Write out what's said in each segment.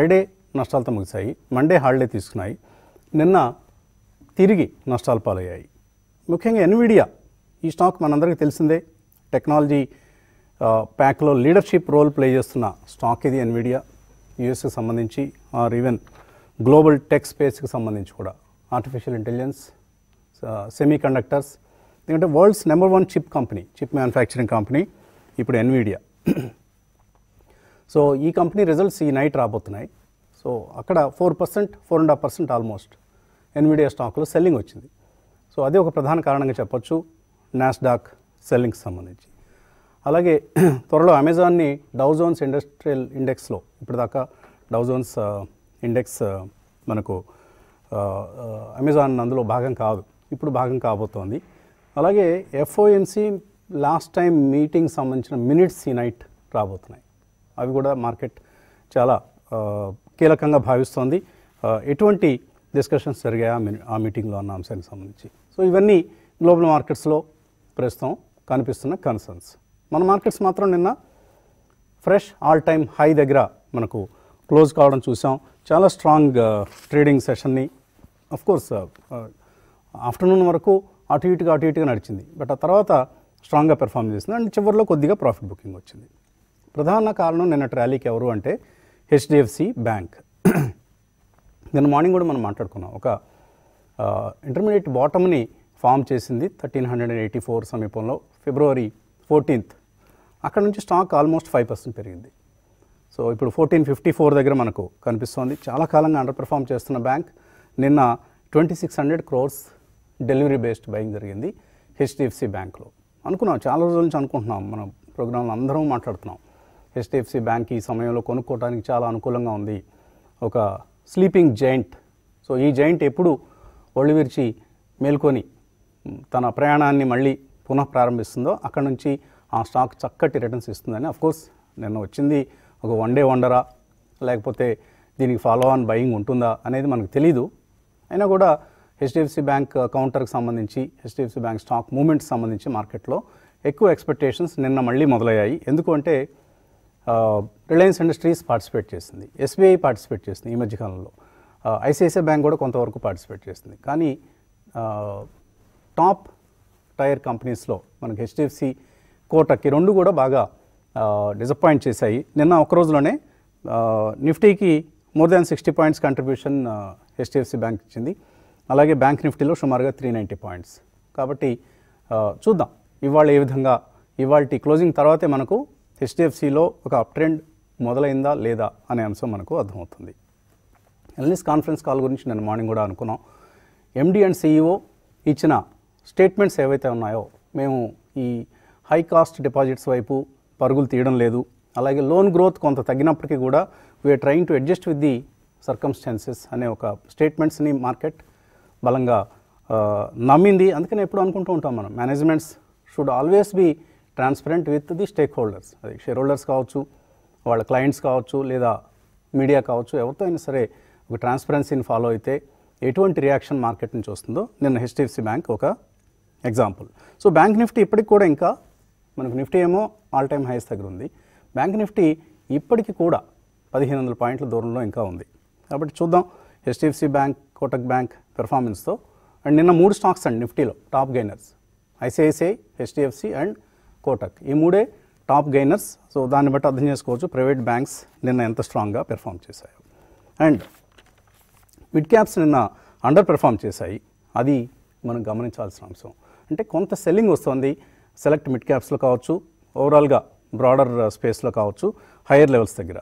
Friday నష్టాలతో ముగిశాయి, Monday holiday తీసుకున్నాయి, నిన్న తిరిగి నష్టాలు పాలయ్యాయి. ముఖ్యంగా ఎన్విడియా ఈ స్టాక్ మనందరికీ తెలిసిందే, టెక్నాలజీ ప్యాక్లో లీడర్షిప్ రోల్ ప్లే చేస్తున్న స్టాక్ ఇది. ఎన్విడియా యూఎస్కి సంబంధించి ఆర్ ఈవెన్ గ్లోబల్ టెక్ స్పేస్కి సంబంధించి కూడా, ఆర్టిఫిషియల్ ఇంటెలిజెన్స్, సెమీ కండక్టర్స్, ఎందుకంటే world's #1 chip company, chip manufacturing company ఇప్పుడు ఎన్విడియా. సో ఈ కంపెనీ రిజల్ట్స్ ఈ నైట్ రాబోతున్నాయి. సో అక్కడ 4%, 4.5% ఆల్మోస్ట్ ఎన్విడియా స్టాక్లో సెల్లింగ్ వచ్చింది. సో అదే ఒక ప్రధాన కారణంగా చెప్పొచ్చు నాస్డాక్ సెల్లింగ్కి సంబంధించి. అలాగే త్వరలో అమెజాన్ని డౌ జోన్స్ ఇండస్ట్రియల్ ఇండెక్స్లో, ఇప్పటిదాకా డౌ జోన్స్ ఇండెక్స్ మనకు అమెజాన్ అందులో భాగం కాదు, ఇప్పుడు భాగం కాబోతోంది. అలాగే ఎఫ్ఓఎంసి లాస్ట్ టైం మీటింగ్ సంబంధించిన మినిట్స్ ఈ నైట్ రాబోతున్నాయి. అవి కూడా మార్కెట్ చాలా కీలకంగా భావిస్తోంది. ఎటువంటి డిస్కషన్స్ జరిగాయి ఆ మీటింగ్లో అన్న అంశానికి సంబంధించి. సో ఇవన్నీ గ్లోబల్ మార్కెట్స్లో ప్రస్తుతం కనిపిస్తున్న కన్సర్న్స్. మన మార్కెట్స్ మాత్రం నిన్న ఫ్రెష్ ఆల్ టైమ్ హై దగ్గర మనకు క్లోజ్ కావడం చూసాం. చాలా స్ట్రాంగ్ ట్రేడింగ్ సెషన్ని కోర్స్ ఆఫ్టర్నూన్ వరకు అటు ఇటుగా నడిచింది, బట్ ఆ తర్వాత స్ట్రాంగ్గా పెర్ఫామ్ చేసింది అండ్ చివరిలో కొద్దిగా ప్రాఫిట్ బుకింగ్ వచ్చింది. ప్రధాన కారణం నిన్నటి ర్యాలీకి ఎవరు అంటే హెచ్డిఎఫ్సి బ్యాంక్. నిన్న మార్నింగ్ కూడా మనం మాట్లాడుకున్నాం, ఒక ఇంటర్మీడియట్ బాటమ్ని ఫామ్ చేసింది 1384 సమీపంలో ఫిబ్రవరి 14th. అక్కడ నుంచి స్టాక్ ఆల్మోస్ట్ 5% పెరిగింది. సో ఇప్పుడు 1454 దగ్గర మనకు కనిపిస్తోంది. చాలా కాలంగా అండర్ పెర్ఫామ్ చేస్తున్న బ్యాంక్ నిన్న 2600 crores డెలివరీ బేస్డ్ బయింగ్ జరిగింది హెచ్డిఎఫ్సి బ్యాంక్లో. అనుకున్నాం, చాలా రోజుల నుంచి అనుకుంటున్నాం, మన ప్రోగ్రాంలో అందరం మాట్లాడుతున్నాం, హెచ్డిఎఫ్సి బ్యాంక్ ఈ సమయంలో కొనుక్కోవడానికి చాలా అనుకూలంగా ఉంది, ఒక స్లీపింగ్ జైంట్. సో ఈ జైంట్ ఎప్పుడు ఒళ్ళు విరిచి మేల్కొని తన ప్రయాణాన్ని మళ్ళీ పునః ప్రారంభిస్తుందో అక్కడ నుంచి ఆ స్టాక్ చక్కటి రిటర్న్స్ ఇస్తుందని. అఫ్కోర్స్ నిన్న వచ్చింది ఒక వన్ డే వండరా, లేకపోతే దీనికి ఫాలో ఆన్ బయింగ్ ఉంటుందా అనేది మనకు తెలీదు. అయినా కూడా హెచ్డిఎఫ్సి బ్యాంక్ కౌంటర్కి సంబంధించి, హెచ్డిఎఫ్సి బ్యాంక్ స్టాక్ మూమెంట్కి సంబంధించి మార్కెట్లో ఎక్కువ ఎక్స్పెక్టేషన్స్ నిన్న మళ్ళీ మొదలయ్యాయి. ఎందుకు అంటే రిలయన్స్ ఇండస్ట్రీస్ పార్టిసిపేట్ చేసింది, ఎస్బీఐ పార్టిసిపేట్ చేసింది ఈ మధ్యకాలంలో, ఐసిఐసిఐ బ్యాంక్ కూడా కొంతవరకు పార్టిసిపేట్ చేసింది. కానీ టాప్ టైర్ కంపెనీస్లో మనకి హెచ్డిఎఫ్సి, కోటక్ ఈ రెండు కూడా బాగా డిసప్పాయింట్ చేశాయి. నిన్న ఒక రోజులోనే నిఫ్టీకి more than 60 points contribution HDFC bank ఇచ్చింది. అలాగే బ్యాంక్ నిఫ్టీలో సుమారుగా 390 points. కాబట్టి చూద్దాం ఇవాళ ఏ విధంగా, ఇవాళ క్లోజింగ్ తర్వాతే మనకు హెచ్డిఎఫ్సిలో ఒక అప్ ట్రెండ్ మొదలైందా లేదా అనే అంశం మనకు అర్థమవుతుంది. ఎల్నిస్ కాన్ఫరెన్స్ కాల్ గురించి నేను మార్నింగ్ కూడా అనుకున్నాం. ఎండి అండ్ సిఇఓ ఇచ్చిన స్టేట్మెంట్స్ ఏవైతే ఉన్నాయో, మేము ఈ హై కాస్ట్ డిపాజిట్స్ వైపు పరుగులు తీయడం లేదు, అలాగే లోన్ గ్రోత్ కొంత తగ్గినప్పటికీ కూడా we're trying to adjust with the circumstances అనే ఒక స్టేట్మెంట్స్ని మార్కెట్ బలంగా నమ్మింది. అందుకని ఎప్పుడు అనుకుంటూ ఉంటాం మనం, managements should always be transparent with the stakeholders. అది షేర్ హోల్డర్స్ కావచ్చు, వాళ్ళ క్లయింట్స్ కావచ్చు, లేదా మీడియా కావచ్చు, ఎవరితో అయినా సరే ఒక ట్రాన్స్పరెన్సీని ఫాలో అయితే ఎటువంటి రియాక్షన్ మార్కెట్ నుంచి వస్తుందో నిన్న హెచ్డిఎఫ్సి బ్యాంక్ ఒక ఎగ్జాంపుల్. సో బ్యాంక్ నిఫ్టీ ఇప్పటికి కూడా ఇంకా మనకు నిఫ్టీ ఏమో ఆల్ టైమ్ హైస్ దగ్గర ఉంది, బ్యాంక్ నిఫ్టీ ఇప్పటికీ కూడా 1500 points దూరంలో ఇంకా ఉంది. కాబట్టి చూద్దాం హెచ్డిఎఫ్సి బ్యాంక్, కోటక్ బ్యాంక్ పెర్ఫార్మెన్స్తో. అండ్ నిన్న 3 స్టాక్స్ అండి నిఫ్టీలో top gainers, ICICI, HDFC and Kotak, ఈ 3 టాప్ గెయినర్స్. సో దాన్ని బట్టి అర్థం చేసుకోవచ్చు ప్రైవేట్ బ్యాంక్స్ నిన్న ఎంత స్ట్రాంగ్గా పెర్ఫామ్ చేశాయో. అండ్ మిడ్ క్యాప్స్ నిన్న అండర్ పెర్ఫామ్ చేశాయి, అది మనం గమనించాల్సిన అంశం. అంటే కొంత సెల్లింగ్ వస్తుంది సెలెక్ట్ మిడ్ క్యాప్స్లో కావచ్చు, ఓవరాల్గా బ్రాడర్ స్పేస్లో కావచ్చు, హయ్యర్ లెవెల్స్ దగ్గర.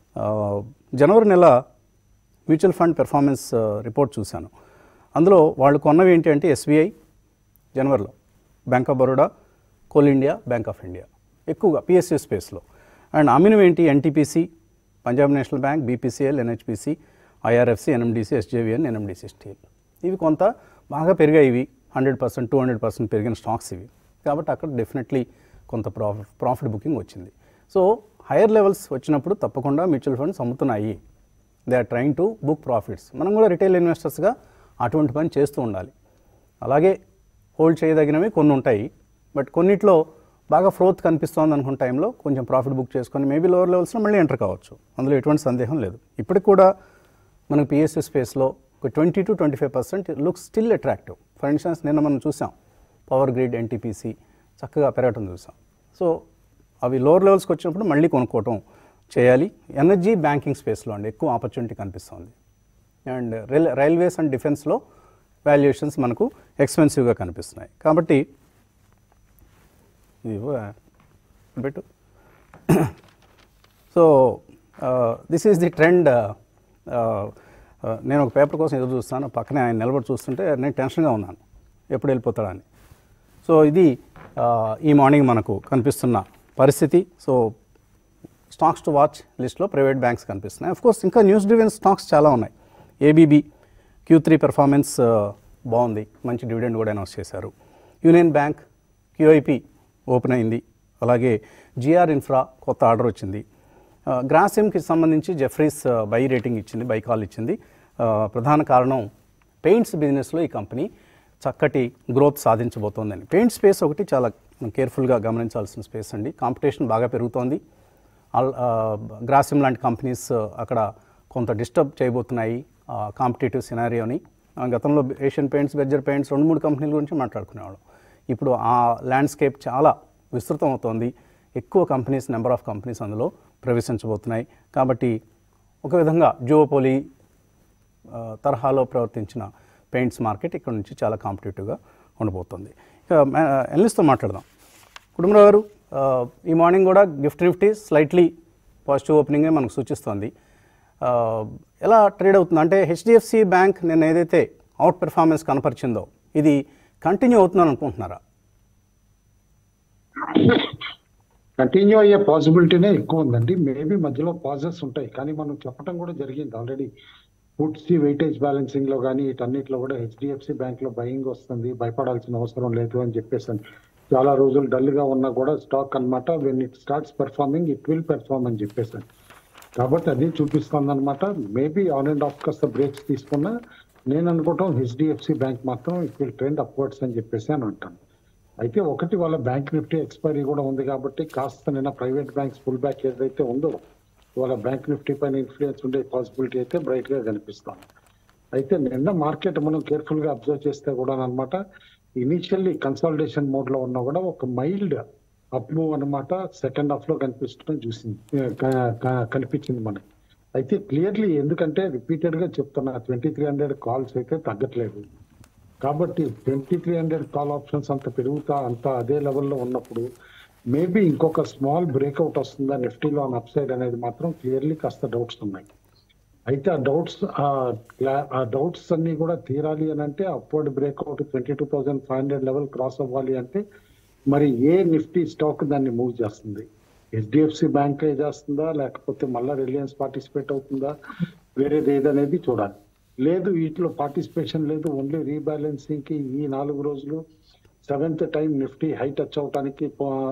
జనవరి నెల మ్యూచువల్ ఫండ్ పెర్ఫార్మెన్స్ రిపోర్ట్ చూశాను. అందులో వాళ్ళు కొన్నవి ఏంటి అంటే ఎస్బీఐ జనవరిలో, bank of Baroda, coal India, bank of India ఎక్కువగా పిఎస్యూ స్పేస్లో. అండ్ అమ్మినవి ఏంటి NTPC, Punjab national bank, BPCL, NHPC, IRFC, NMDC, SJVN, NMDC steel. ఇవి కొంత బాగా పెరిగాయి, ఇవి 100%, 200% పెరిగిన స్టాక్స్ ఇవి. కాబట్టి అక్కడ డెఫినెట్లీ కొంత ప్రాఫిట్ బుకింగ్ వచ్చింది. సో హైయర్ లెవెల్స్ వచ్చినప్పుడు తప్పకుండా మ్యూచువల్ ఫండ్స్ అమ్ముతున్నాయి, they are trying to book profits. మనం కూడా రిటైల్ ఇన్వెస్టర్స్గా అటువంటి పని చేస్తూ ఉండాలి. అలాగే హోల్డ్ చేయదగినవి కొన్ని ఉంటాయి, బట్ కొన్నిట్లో బాగా ఫ్రోత్ కనిపిస్తోంది అనుకున్న టైంలో కొంచెం ప్రాఫిట్ బుక్ చేసుకొని మేబీ లోవర్ లెవెల్స్లో మళ్ళీ ఎంటర్ కావచ్చు, అందులో ఎటువంటి సందేహం లేదు. ఇప్పటికి కూడా మనకు పిఎస్యూ స్పేస్లో ఒక 20-25% looks still attractive. For instance నిన్న మనం చూసాం పవర్ గ్రిడ్, ఎన్టీపీసీ చక్కగా పెరగటం చూసాం. సో అవి లోవర్ లెవెల్స్కి వచ్చినప్పుడు మళ్ళీ కొనుక్కోవటం చేయాలి. ఎనర్జీ, బ్యాంకింగ్ స్పేస్లో అండి ఎక్కువ ఆపర్చునిటీ కనిపిస్తుంది. అండ్ రైల్వేస్ అండ్ డిఫెన్స్లో వాల్యుయేషన్స్ మనకు ఎక్స్పెన్సివ్గా కనిపిస్తున్నాయి. కాబట్టి పెట్టు. So this is the trend. నేను ఒక పేపర్ కోసం ఎదురు చూస్తాను, పక్కనే ఆయన నిలబడి చూస్తుంటే నేను టెన్షన్గా ఉన్నాను ఎప్పుడు వెళ్ళిపోతాడని. సో ఇది ఈ మార్నింగ్ మనకు కనిపిస్తున్న పరిస్థితి. సో స్టాక్స్ టు వాచ్ లిస్ట్లో ప్రైవేట్ బ్యాంక్స్ కనిపిస్తున్నాయి. అఫ్కోర్స్ ఇంకా న్యూస్ డ్రివెన్ స్టాక్స్ చాలా ఉన్నాయి. ఏబీబీ Q3 పెర్ఫార్మెన్స్ బాగుంది, మంచి డివిడెండ్ కూడా అనౌన్స్ చేశారు. యూనియన్ బ్యాంక్ QIP ఓపెన్ అయింది. అలాగే జిఆర్ ఇన్ఫ్రా కొత్త ఆర్డర్ వచ్చింది. గ్రాసిమ్కి సంబంధించి జెఫ్రీస్ బై రేటింగ్ ఇచ్చింది, బై కాల్ ఇచ్చింది. ప్రధాన కారణం పెయింట్స్ బిజినెస్లో ఈ కంపెనీ చక్కటి గ్రోత్ సాధించబోతోందని. పెయింట్ స్పేస్ ఒకటి చాలా కేర్ఫుల్గా గమనించాల్సిన స్పేస్ అండి. కాంపిటీషన్ బాగా పెరుగుతోంది. గ్రాసిమ్ లాంటి కంపెనీస్ అక్కడ కొంత డిస్టర్బ్ చేయబోతున్నాయి కాంపిటేటివ్ సినారియోని. గతంలో ఏషియన్ పెయింట్స్, బెర్జర్ పెయింట్స్ 2-3 కంపెనీల గురించి మాట్లాడుకునేవాళ్ళం. ఇప్పుడు ఆ ల్యాండ్స్కేప్ చాలా విస్తృతం అవుతోంది. ఎక్కువ కంపెనీస్, నెంబర్ ఆఫ్ కంపెనీస్ అందులో ప్రవేశించబోతున్నాయి. కాబట్టి ఒక విధంగా జియోపోలీ తరహాలో ప్రవర్తించిన పెయింట్స్ మార్కెట్ ఇక్కడ నుంచి చాలా కాంపిటేటివ్గా ఉండబోతుంది. ఇక ఎనలిస్ట్తో మాట్లాడదాం. కుటుంబరావు గారు, ఈ మార్నింగ్ కూడా నిఫ్టీ స్లైట్లీ పాజిటివ్ ఓపెనింగే మనకు సూచిస్తోంది. ఎలా ట్రేడ్ అవుతుంది అంటే హెచ్డిఎఫ్సి బ్యాంక్ నేను ఏదైతే అవుట్ పెర్ఫార్మెన్స్ కనపరిచిందో ఇది కంటిన్యూ అవుతుందని అనుకుంటున్నారా? కంటిన్యూ అయ్యే పాసిబిలిటీనే ఎక్కువ ఉందండి. మేబీ మధ్యలో పాజెస్ ఉంటాయి, కానీ మనం చెప్పడం కూడా జరిగింది ఆల్రెడీ. ఫుడ్సీ వెయిటేజ్ బ్యాలెన్సింగ్ లో కానీ వీటన్నిటిలో కూడా హెచ్డిఎఫ్సి బ్యాంక్ లో బయింగ్ వస్తుంది, భయపడాల్సిన అవసరం లేదు అని చెప్పేసి చాలా రోజులు డల్ గా ఉన్నా కూడా స్టాక్ అనమాట when it starts performing it will perform అని చెప్పేసి కాబట్టి అది చూపిస్తుంది అనమాట. మేబీ ఆన్ అండ్ ఆఫ్ కాస్త బ్రేక్స్ తీసుకున్నా నేను అనుకోవటం హెచ్డిఎఫ్సి బ్యాంక్ మాత్రం ఇట్ విల్ ట్రెండ్ అప్వర్డ్స్ అని చెప్పేసి అని అంటాను. అయితే ఒకటి వాళ్ళ బ్యాంక్ నిఫ్టీ ఎక్స్పైరీ కూడా ఉంది కాబట్టి కాస్త నిన్న ప్రైవేట్ బ్యాంక్స్ ఫుల్ బ్యాక్ ఏదైతే ఉందో వాళ్ళ బ్యాంక్ నిఫ్టీ పైన ఇన్ఫ్లుయెన్స్ ఉండే పాసిబిలిటీ అయితే బ్రైట్ గా కనిపిస్తాం. అయితే నిన్న మార్కెట్ మనం కేర్ఫుల్ గా అబ్జర్వ్ చేస్తే కూడా అనమాట ఇనిషియల్లీ కన్సాలిడేషన్ మోడ్ లో ఉన్నా కూడా ఒక మైల్డ్ అప్ మూవ్ అనమాట సెకండ్ హాఫ్ లో కనిపించింది మనకి. అయితే క్లియర్లీ ఎందుకంటే రిపీటెడ్ గా చెప్తున్నా 2300 కాల్స్ అయితే తగ్గట్లేదు. కాబట్టి 2300 కాల్ ఆప్షన్స్ అంత పెరుగుతా అంత అదే లెవెల్లో ఉన్నప్పుడు మేబీ ఇంకొక స్మాల్ బ్రేక్అవుట్ వస్తుందా నిఫ్టీలో ఆన్ అప్ సైడ్ అనేది మాత్రం క్లియర్లీ కాస్త డౌట్స్ ఉన్నాయి. అయితే ఆ డౌట్స్ అన్ని కూడా తీరాలి అని అంటే అప్వర్డ్ బ్రేక్అవుట్ 22,500 లెవెల్ క్రాస్ అవ్వాలి అంటే మరి ఏ నిఫ్టీ స్టాక్ దాన్ని మూవ్ చేస్తుంది? హెచ్డిఎఫ్సి బ్యాంక్ చేస్తుందా, లేకపోతే మళ్ళా రిలయన్స్ పార్టిసిపేట్ అవుతుందా, వేరేది ఏదనేది చూడాలి. లేదు వీటిలో పార్టిసిపేషన్ లేదు, ఓన్లీ రీబ్యాలెన్సింగ్ కి ఈ 4 రోజులు 7th time Nifty high touch అవడానికి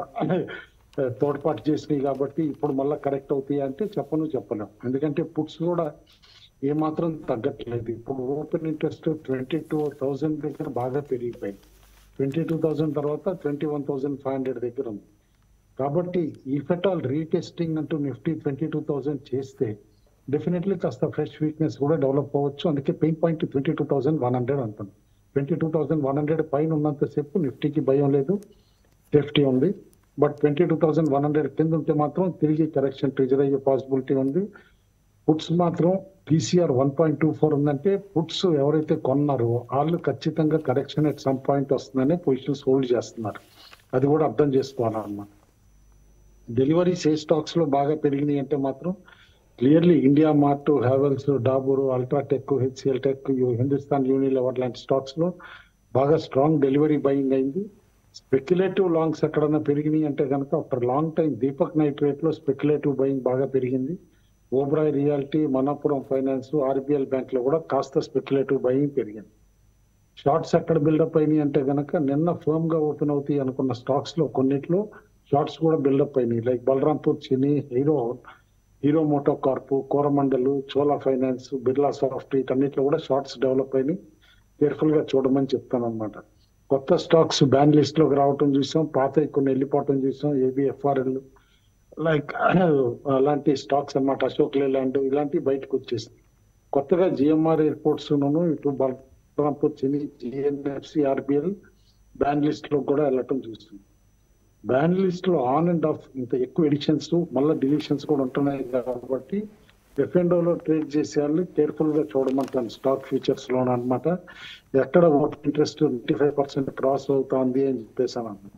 తోడ్పాటు చేసినాయి కాబట్టి ఇప్పుడు మళ్ళీ కరెక్ట్ అవుతాయి అంటే చెప్పలేం. ఎందుకంటే పుట్స్ కూడా ఏమాత్రం తగ్గట్లేదు. ఇప్పుడు ఓపెన్ ఇంట్రెస్ట్ 22,000 దగ్గర బాగా పెరిగిపోయింది. 22,000 తర్వాత 21,500 దగ్గర ఉంది. కాబట్టి ఇఫ్ ఎట్ ఆల్ రీటెస్టింగ్ అంటూ నిఫ్టీ 22,000 చేస్తే డెఫినెట్లీ కాస్త ఫ్రెష్ వీక్నెస్ కూడా డెవలప్ అవ్వచ్చు. అందుకే పెయిన్ పాయింట్ 22,100 అంటుంది. 22,100 పైన ఉన్నంతసేపు నిఫ్టీకి భయం లేదు, సేఫ్టీ ఉంది. బట్ 22,100 కింద ఉంటే మాత్రం తిరిగి కరెక్షన్ ట్రిజర్ అయ్యే పాసిబిలిటీ ఉంది. పుట్స్ మాత్రం PCR 1.24 ఉందంటే పుట్స్ ఎవరైతే కొన్నారో వాళ్ళు ఖచ్చితంగా కరెక్షన్ ఎట్ సమ్ పాయింట్ వస్తుందనే పొజిషన్స్ హోల్డ్ చేస్తున్నారు. అది కూడా అర్థం చేసుకోవాలన్నమాట. డెలివరీస్ ఏ స్టాక్స్ లో బాగా పెరిగినాయి అంటే మాత్రం clearly India mart, Havells, Dabur, UltraTech, HCL tech, Hindustan Unilever లాంటి స్టాక్స్ లో బాగా స్ట్రాంగ్ డెలివరీ బయింగ్ అయింది. స్పెక్యులేటివ్ లాంగ్స్ ఎక్కడన్నా పెరిగినాయి అంటే కనుక after long time Deepak nitrate లో స్పెక్యులేటివ్ బయింగ్ బాగా పెరిగింది. Oberoi realty, Manappuram finance, RBL bank లో కూడా కాస్త స్పెక్యులేటివ్ బయింగ్ పెరిగింది. షార్ట్స్ ఎక్కడ బిల్డప్ అయినాయి అంటే కనుక నిన్న ఫర్మ్ గా ఓపెన్ అవుతాయి అనుకున్న స్టాక్స్ లో కొన్నిట్లో షార్ట్స్ కూడా బిల్డప్ అయినాయి. Like Balrampur Chini, Hero MotoCorp, Coromandel, Chola finance, Birla soft వీటన్నిటిలో కూడా షార్ట్స్ డెవలప్ అయినాయి. కేర్ఫుల్ గా చూడమని చెప్తాను అనమాట. కొత్త స్టాక్స్ బ్యాన్ లిస్ట్ లోకి రావటం చూసాం, పాత కొన్ని వెళ్ళిపోవటం చూసాం. ఏబిఎఫ్ఆర్ఎల్ లైక్ అలాంటి స్టాక్స్ అన్నమాట, అశోక్ లేలాండ్ ఇలాంటివి బయటకు వచ్చేసింది. కొత్తగా జిఎంఆర్ ఎయిర్పోర్ట్స్ ఇటు Balrampur, Chennai, GNFC, RBL ban list లో కూడా వెళ్ళటం చూస్తుంది. బ్యాన్ లిస్ట్ లో ఆన్ అండ్ ఆఫ్ ఇంత ఎక్కువ ఎడిషన్స్ మళ్ళీ డిలీషన్స్ కూడా ఉంటున్నాయి కాబట్టి ఎఫ్ఎండోలో ట్రేడ్ చేసే వాళ్ళు కేర్ఫుల్ గా చూడమంటాను స్టాక్ ఫ్యూచర్స్ లో అనమాట. ఎక్కడ ఓపెన్ ఇంట్రెస్ట్ 25% క్రాస్ అవుతుంది అని చెప్పేసాను అనమాట.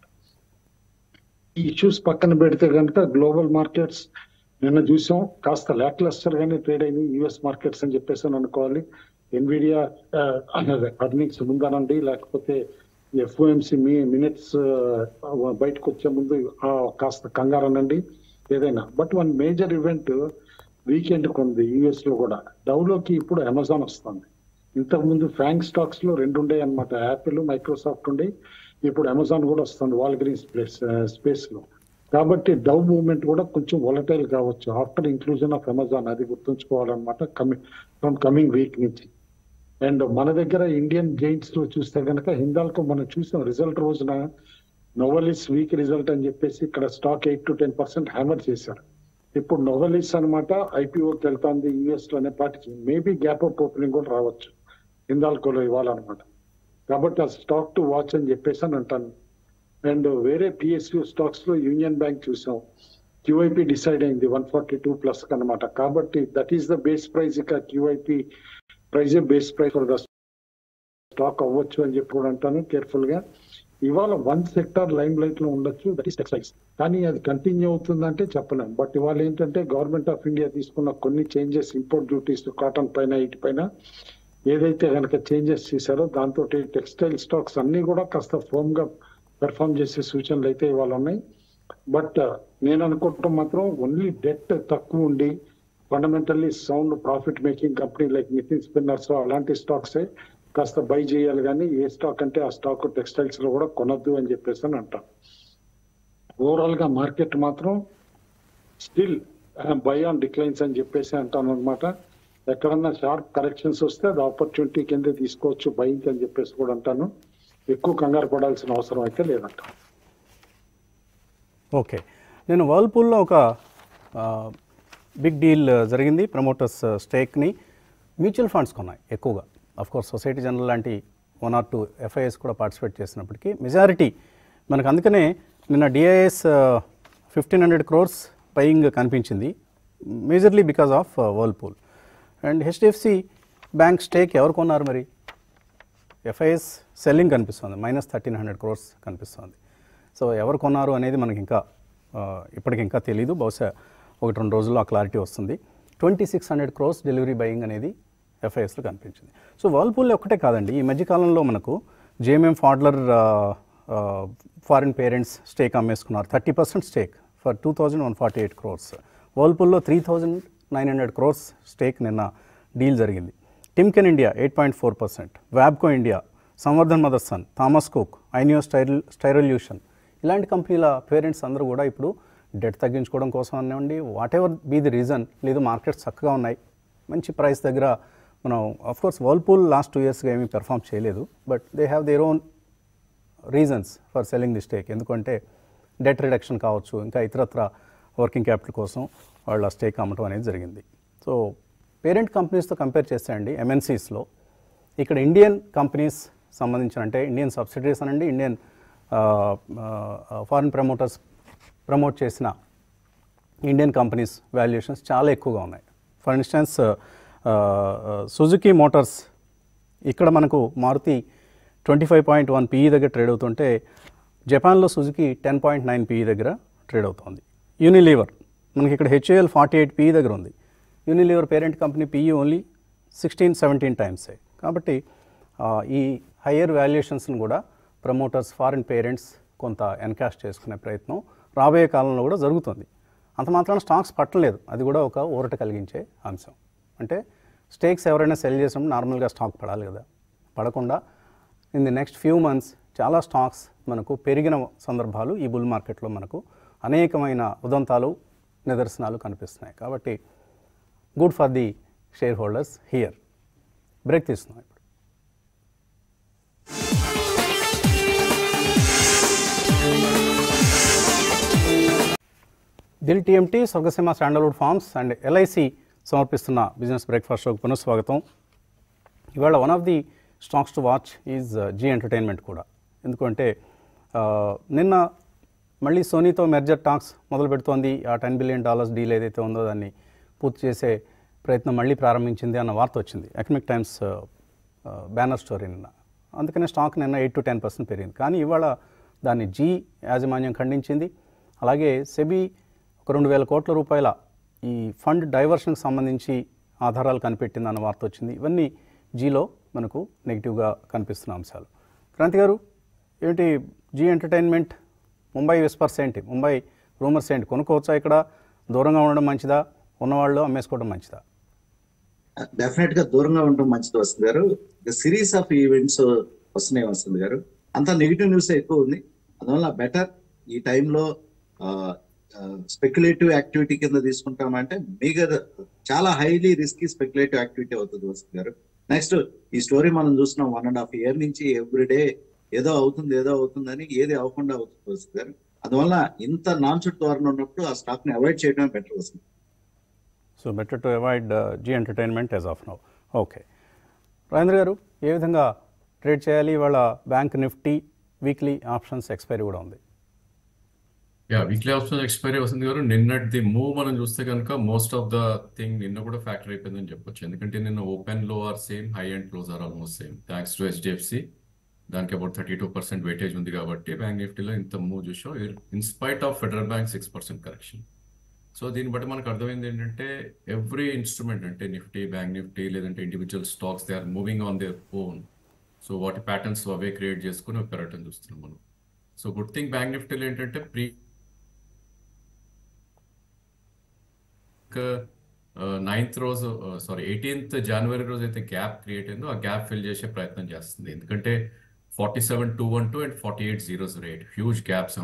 ఈ ఇష్యూస్ పక్కన పెడితే కనుక గ్లోబల్ మార్కెట్స్ నిన్న చూసాం కాస్త లాక్లస్టర్ గానే ట్రేడ్ అయింది. యుఎస్ మార్కెట్స్ అని చెప్పేసి అనుకోవాలి. ఎన్విడియా అర్నింగ్స్ ముందనండి, లేకపోతే ఎఫ్ఓఎంసి మినిట్స్ బయటకు వచ్చే ముందు కాస్త కంగారనండి ఏదైనా. But one major event weekend కొంది యుఎస్ లో కూడా. డౌలోకి ఇప్పుడు అమెజాన్ వస్తుంది. ఇంతకు ముందు ఫ్యాంగ్ స్టాక్స్ లో 2 ఉండే అనమాట, యాపిల్, మైక్రోసాఫ్ట్ ఉండే. ఇప్పుడు అమెజాన్ కూడా వస్తుంది వాల్గ్రీన్స్ స్పేస్ లో. కాబట్టి డౌ మూవ్మెంట్ కూడా కొంచెం వొలటైల్ కావచ్చు ఆఫ్టర్ ఇంక్లూజన్ ఆఫ్ అమెజాన్, అది గుర్తుంచుకోవాలన్నమాట కమింగ్ వీక్ నుంచి. అండ్ మన దగ్గర ఇండియన్ గెయిన్స్ లో చూస్తే కనుక హిందాల్కో మనం చూసాం రిజల్ట్ రోజున నోవలిస్ వీక్ రిజల్ట్ అని చెప్పేసి ఇక్కడ స్టాక్ 8 to 10% హ్యామర్ చేశారు. ఇప్పుడు నోవలిస్ అనమాట ఐపీఓకి వెళ్తాంది యుఎస్ లోనే పాటికి. మేబీ గ్యాప్ అప్ ఓపెనింగ్ కూడా రావచ్చు హిందాల్కోలో ఇవ్వాలన్నమాట. కాబట్టి ఆ స్టాక్ టు వాచ్ అని చెప్పేసి అని అంటాను. అండ్ వేరే పిఎస్యూ స్టాక్స్ లో యూనియన్ బ్యాంక్ చూసాం, క్యూఐపి డిసైడ్ అయింది 142+ అనమాట. కాబట్టి that is the base price. ఇక క్యూఐపి ప్రైజే base price for the stock అవ్వచ్చు అని చెప్పి కూడా అంటాను కేర్ఫుల్ గా. ఇవాళ వన్ సెక్టార్ లైమ్ లైట్ లో ఉండొచ్చు, దట్ ఈస్ టెక్స్టైల్స్. కానీ అది కంటిన్యూ అవుతుందంటే చెప్పలేం. బట్ ఇవాళ ఏంటంటే గవర్నమెంట్ ఆఫ్ ఇండియా తీసుకున్న కొన్ని చేంజెస్, ఇంపోర్ట్ డ్యూటీస్ కాటన్ పైన ఇటు పైన ఏదైతే కనుక చేంజెస్ చేశారో దాంతో టెక్స్టైల్ స్టాక్స్ అన్ని కూడా కాస్త ఫోమ్ గా పెర్ఫామ్ చేసే సూచనలు అయితే ఇవాళ ఉన్నాయి. బట్ నేను అనుకుంటాం మాత్రం ఓన్లీ డెట్ తక్కువ ఉండి fundamentally sound profit making company like Nitin spinners అలాంటి స్టాక్సే కాస్త బై చేయాలి. కానీ ఏ స్టాక్ అంటే ఆ స్టాక్ టెక్స్టైల్స్ లో కూడా కొనొద్దు అని చెప్పేసి అని అంటాం. ఓవరాల్ గా మార్కెట్ మాత్రం స్టిల్ బై ఆన్ డిక్లైన్స్ అని చెప్పేసి అంటాను అనమాట. ఎక్కడన్నా షార్ప్ కరెక్షన్స్ వస్తే అది ఆపర్చునిటీ కింద తీసుకోవచ్చు బయింగ్ అని చెప్పేసి కూడా అంటాను. ఎక్కువ కంగారు పడాల్సిన అవసరం అయితే లేదంట. ఓకే, నేను వర్ల్పూల్లో ఒక బిగ్ డీల్ జరిగింది. ప్రమోటర్స్ స్టేక్ని మ్యూచువల్ ఫండ్స్ కొన్నాయి ఎక్కువగా. అఫ్కోర్స్ సొసైటీ జనరల్ లాంటి 1 or 2 ఎఫ్ఐఎస్ కూడా పార్టిసిపేట్ చేసినప్పటికీ మెజారిటీ మనకు. అందుకనే నిన్న డిఐఎస్ 1500 crores బయింగ్ కనిపించింది, majorly because of Whirlpool. And HDFC bank stake ఎవరు కొన్నారు మరి? ఎఫ్ఐఎస్ సెల్లింగ్ కనిపిస్తుంది, -1300 crores కనిపిస్తుంది. సో ఎవరు కొన్నారు అనేది మనకి ఇంకా ఇప్పటికి ఇంకా తెలీదు. బహుశా 1-2 రోజుల్లో ఆ క్లారిటీ వస్తుంది. 2600 crores డెలివరీ బయింగ్ అనేది ఎఫ్ఐఎస్లో కనిపించింది. సో వర్ల్పూల్ ఒక్కటే కాదండి, ఈ మధ్యకాలంలో మనకు జేఎంఎం ఫాడ్లర్ ఫారిన్ పేరెంట్స్ స్టేక్ అమ్మేసుకున్నారు, 30% స్టేక్ ఫర్ 2148 crores. వర్ల్పూల్లో 3900 crores స్టేక్ నిన్న డీల్ జరిగింది. టిమ్కెన్ ఇండియా 8.4%, వ్యాబ్కో India, Samvardhana Motherson, Thomas Cook, Ineos Styrolution ఇలాంటి కంపెనీల పేరెంట్స్ అందరూ కూడా ఇప్పుడు డెట్ తగ్గించుకోవడం కోసం అనివ్వండి, whatever be the reason, లేదు మార్కెట్స్ చక్కగా ఉన్నాయి, మంచి ప్రైస్ దగ్గర మనం. ఆఫ్కోర్స్ వర్ల్పూల్ లాస్ట్ 2 yearsగా ఏమీ పెర్ఫామ్ చేయలేదు, but they have their own reasons for selling the stake. ఎందుకంటే డెట్ రిడక్షన్ కావచ్చు, ఇంకా ఇతరత్ర వర్కింగ్ క్యాపిటల్ కోసం వాళ్ళ స్టేక్ అమ్మటం అనేది జరిగింది. సో పేరెంట్ కంపెనీస్తో కంపేర్ చేస్తే అండి ఎంఎన్సీస్లో ఇక్కడ ఇండియన్ కంపెనీస్ సంబంధించిన, అంటే ఇండియన్ సబ్సిడరీస్ అనండి, ఇండియన్ ఫారిన్ ప్రమోటర్స్ ప్రమోట్ చేసిన ఇండియన్ కంపెనీస్ వాల్యుయేషన్స్ చాలా ఎక్కువగా ఉన్నాయి. ఫర్ ఇన్స్టెన్స్ సుజుకి మోటార్స్ ఇక్కడ మనకు మారుతి 25.1 PE దగ్గర ట్రేడ్ అవుతుంటే జపాన్లో సుజుకి 10.9 PE దగ్గర ట్రేడ్ అవుతుంది. యూనిలీవర్ మనకి ఇక్కడ హెచ్ఏఎల్ 48 PE దగ్గర ఉంది. Unilever parent company PE only 16-17 times. కాబట్టి ఈ హయ్యర్ వాల్యుయేషన్స్ని కూడా ప్రమోటర్స్, ఫారిన్ పేరెంట్స్ కొంత ఎన్కాష్ చేసుకునే ప్రయత్నం రాబోయే కాలంలో కూడా జరుగుతుంది. అంత మాత్రాన స్టాక్స్ పట్టలేదు, అది కూడా ఒక ఊరట కలిగించే అంశం. అంటే స్టేక్స్ ఎవరైనా సెల్ చేసినప్పుడు నార్మల్గా స్టాక్ పడాలి కదా, పడకుండా in the next few months చాలా స్టాక్స్ మనకు పెరిగిన సందర్భాలు ఈ బుల్ మార్కెట్లో మనకు అనేకమైన ఉదంతాలు, నిదర్శనాలు కనిపిస్తున్నాయి. కాబట్టి good for the shareholders here. Break తీస్తున్నాం ఇప్పుడు. Dil TMT, Swargaseema sandalwood farms and LIC సమర్పిస్తున్న బిజినెస్ బ్రేక్ఫాస్ట్ షోకి పునఃస్వాగతం. ఇవాళ one of the stocks to watch is Zee entertainment కూడా. ఎందుకంటే నిన్న మళ్ళీ సోనీతో మెర్జర్ టాక్స్ మొదలు పెడుతోంది. ఆ $10 బిలియన్ డీల్ ఏదైతే ఉందో దాన్ని పూర్తి చేసే ప్రయత్నం మళ్ళీ ప్రారంభించింది అన్న వార్త వచ్చింది. ఎకనామిక్ టైమ్స్ బ్యానర్ స్టోరీ నిన్న. అందుకనే స్టాక్ నిన్న 8 to 10% పెరిగింది. కానీ ఇవాళ దాన్ని జీ యాజమాన్యం ఖండించింది. అలాగే సెబీ ఒక 2,000 కోట్ల రూపాయల ఈ ఫండ్ డైవర్షన్కి సంబంధించి ఆధారాలు కనిపెట్టింది అన్న వార్త వచ్చింది. ఇవన్నీ జీలో మనకు నెగిటివ్గా కనిపిస్తున్న అంశాలు. క్రాంతి గారు, ఏంటి జీ ఎంటర్టైన్మెంట్ ముంబై విస్పర్స్ ఏంటి, ముంబై రూమర్స్ ఏంటి? కొనుక్కోవచ్చా ఇక్కడ? దూరంగా ఉండడం మంచిదా, ఉన్నవాళ్ళు అమ్మేసుకోవడం మంచిదా? డెఫినెట్ గా దూరంగా ఉండడం మంచిది వస్తుంది గారు. సిరీస్ ఆఫ్ ఈవెంట్స్ వస్తున్నాయి వస్తుంది గారు. అంత నెగిటివ్ న్యూస్ ఎక్కువ ఉంది. అందువల్ల బెటర్ ఈ టైంలో స్పెక్యులేటివ్ యాక్టివిటీ కింద తీసుకుంటామంటే మీకు చాలా హైలీ రిస్కీ స్పెక్యులేటివ్ యాక్టివిటీ అవుతుంది వస్తుంది గారు. నెక్స్ట్ ఈ స్టోరీ మనం చూస్తున్నాం 1.5 year నుంచి ఎవ్రీడే ఏదో అవుతుందని ఏది అవ్వకుండా అవుతుంది వస్తుంది గారు. అందువల్ల ఇంత నాన్సుట్ ధోరణి ఉన్నప్పుడు ఆ స్టాక్ ని అవాయిడ్ చేయడమే బెటర్ వస్తుంది. So better to avoid Zee entertainment as of now. Okay, Rajendra garu, ఏ విధంగా ట్రేడ్ చేయాలి? ఇవాళ bank Nifty weekly options expiry కూడా ఉంది. వీక్లీ ఆప్షన్స్ ఎక్స్పైరీ వస్తుంది గారు. నిన్నటి మూవ్ మనం చూస్తే కనుక మోస్ట్ ఆఫ్ ద థింగ్ నిన్న కూడా ఫ్యాక్టర్ అయిపోయిందని చెప్పొచ్చు. ఎందుకంటే నిన్న open low are same, high and close are almost same, thanks to HDFC. దానికి అబౌట్ 32% వెయిటేజ్ ఉంది కాబట్టి బ్యాంక్ నిఫ్టీలో ఇంత మూవ్ చూసాం, in spite of federal bank 6% correction. So దీన్ని బట్టి మనకు అర్థమైంది ఏంటంటే ఎవ్రీ ఇన్స్ట్రుమెంట్ అంటే నిఫ్టీ, బ్యాంక్ నిఫ్టీ లేదంటే individual stocks they are moving on their own. So వాటి ప్యాటర్న్స్ అవే క్రియేట్ చేసుకుని పెరగటం చూస్తున్నాం మనం. సో గుడ్ థింగ్ బ్యాంక్ నిఫ్టీలో ఏంటంటే 18th జనవరి రోజు అయితే గ్యాప్ క్రియేట్ అయిందో ఆ గ్యాప్ ఫిల్ చేసే ప్రయత్నం చేస్తుంది. ఎందుకంటే 47,212 అండ్ 48,008 హ్యూజ్ గ్యాప్స్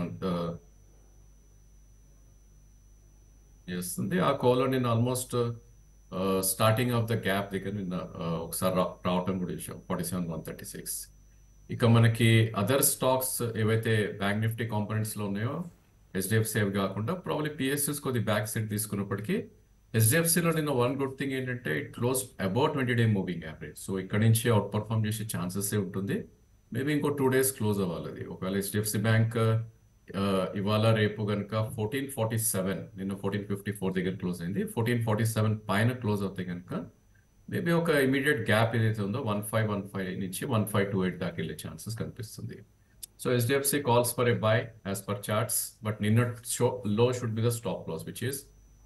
చేస్తుంది. ఆ కోలో నిన్న almost starting of the gap దగ్గర నిన్న ఒకసారి రావటం కూడా చూసాం 47,136. ఇక మనకి అదర్ స్టాక్స్ ఏవైతే బ్యాంక్ నిఫ్టీ కాంపోనెంట్స్ లో ఉన్నాయో హెచ్డిఎఫ్సి కాకుండా ప్రాబ్లీ పిఎస్యూస్ కొద్ది బ్యాక్ సైడ్ తీసుకున్నప్పటికీ హెచ్డిఎఫ్సిలో నిన్న వన్ గుడ్ థింగ్ ఏంటంటే it close about 20-day moving average. So ఇక్కడ నుంచి అవుట్ పర్ఫార్మ్ చేసే ఛాన్సెస్ ఉంటుంది. మేబీ ఇంకో 2 days క్లోజ్ అవ్వాలి అది. ఒకవేళ హెచ్డిఎఫ్సి బ్యాంక్ ఇవాళ రేపు కనుక 1447, నిన్న 1454 దగ్గర క్లోజ్ అయింది, 1447 పైన క్లోజ్ అవుతాయి కనుక మేబీ ఒక ఇమీడియట్ గ్యాప్ ఏదైతే ఉందో 1515 నుంచి 1528 దాకా వెళ్ళే ఛాన్సెస్ కనిపిస్తుంది. So HDFC calls for a buy as per charts, but నిన్న low should be the stop loss which is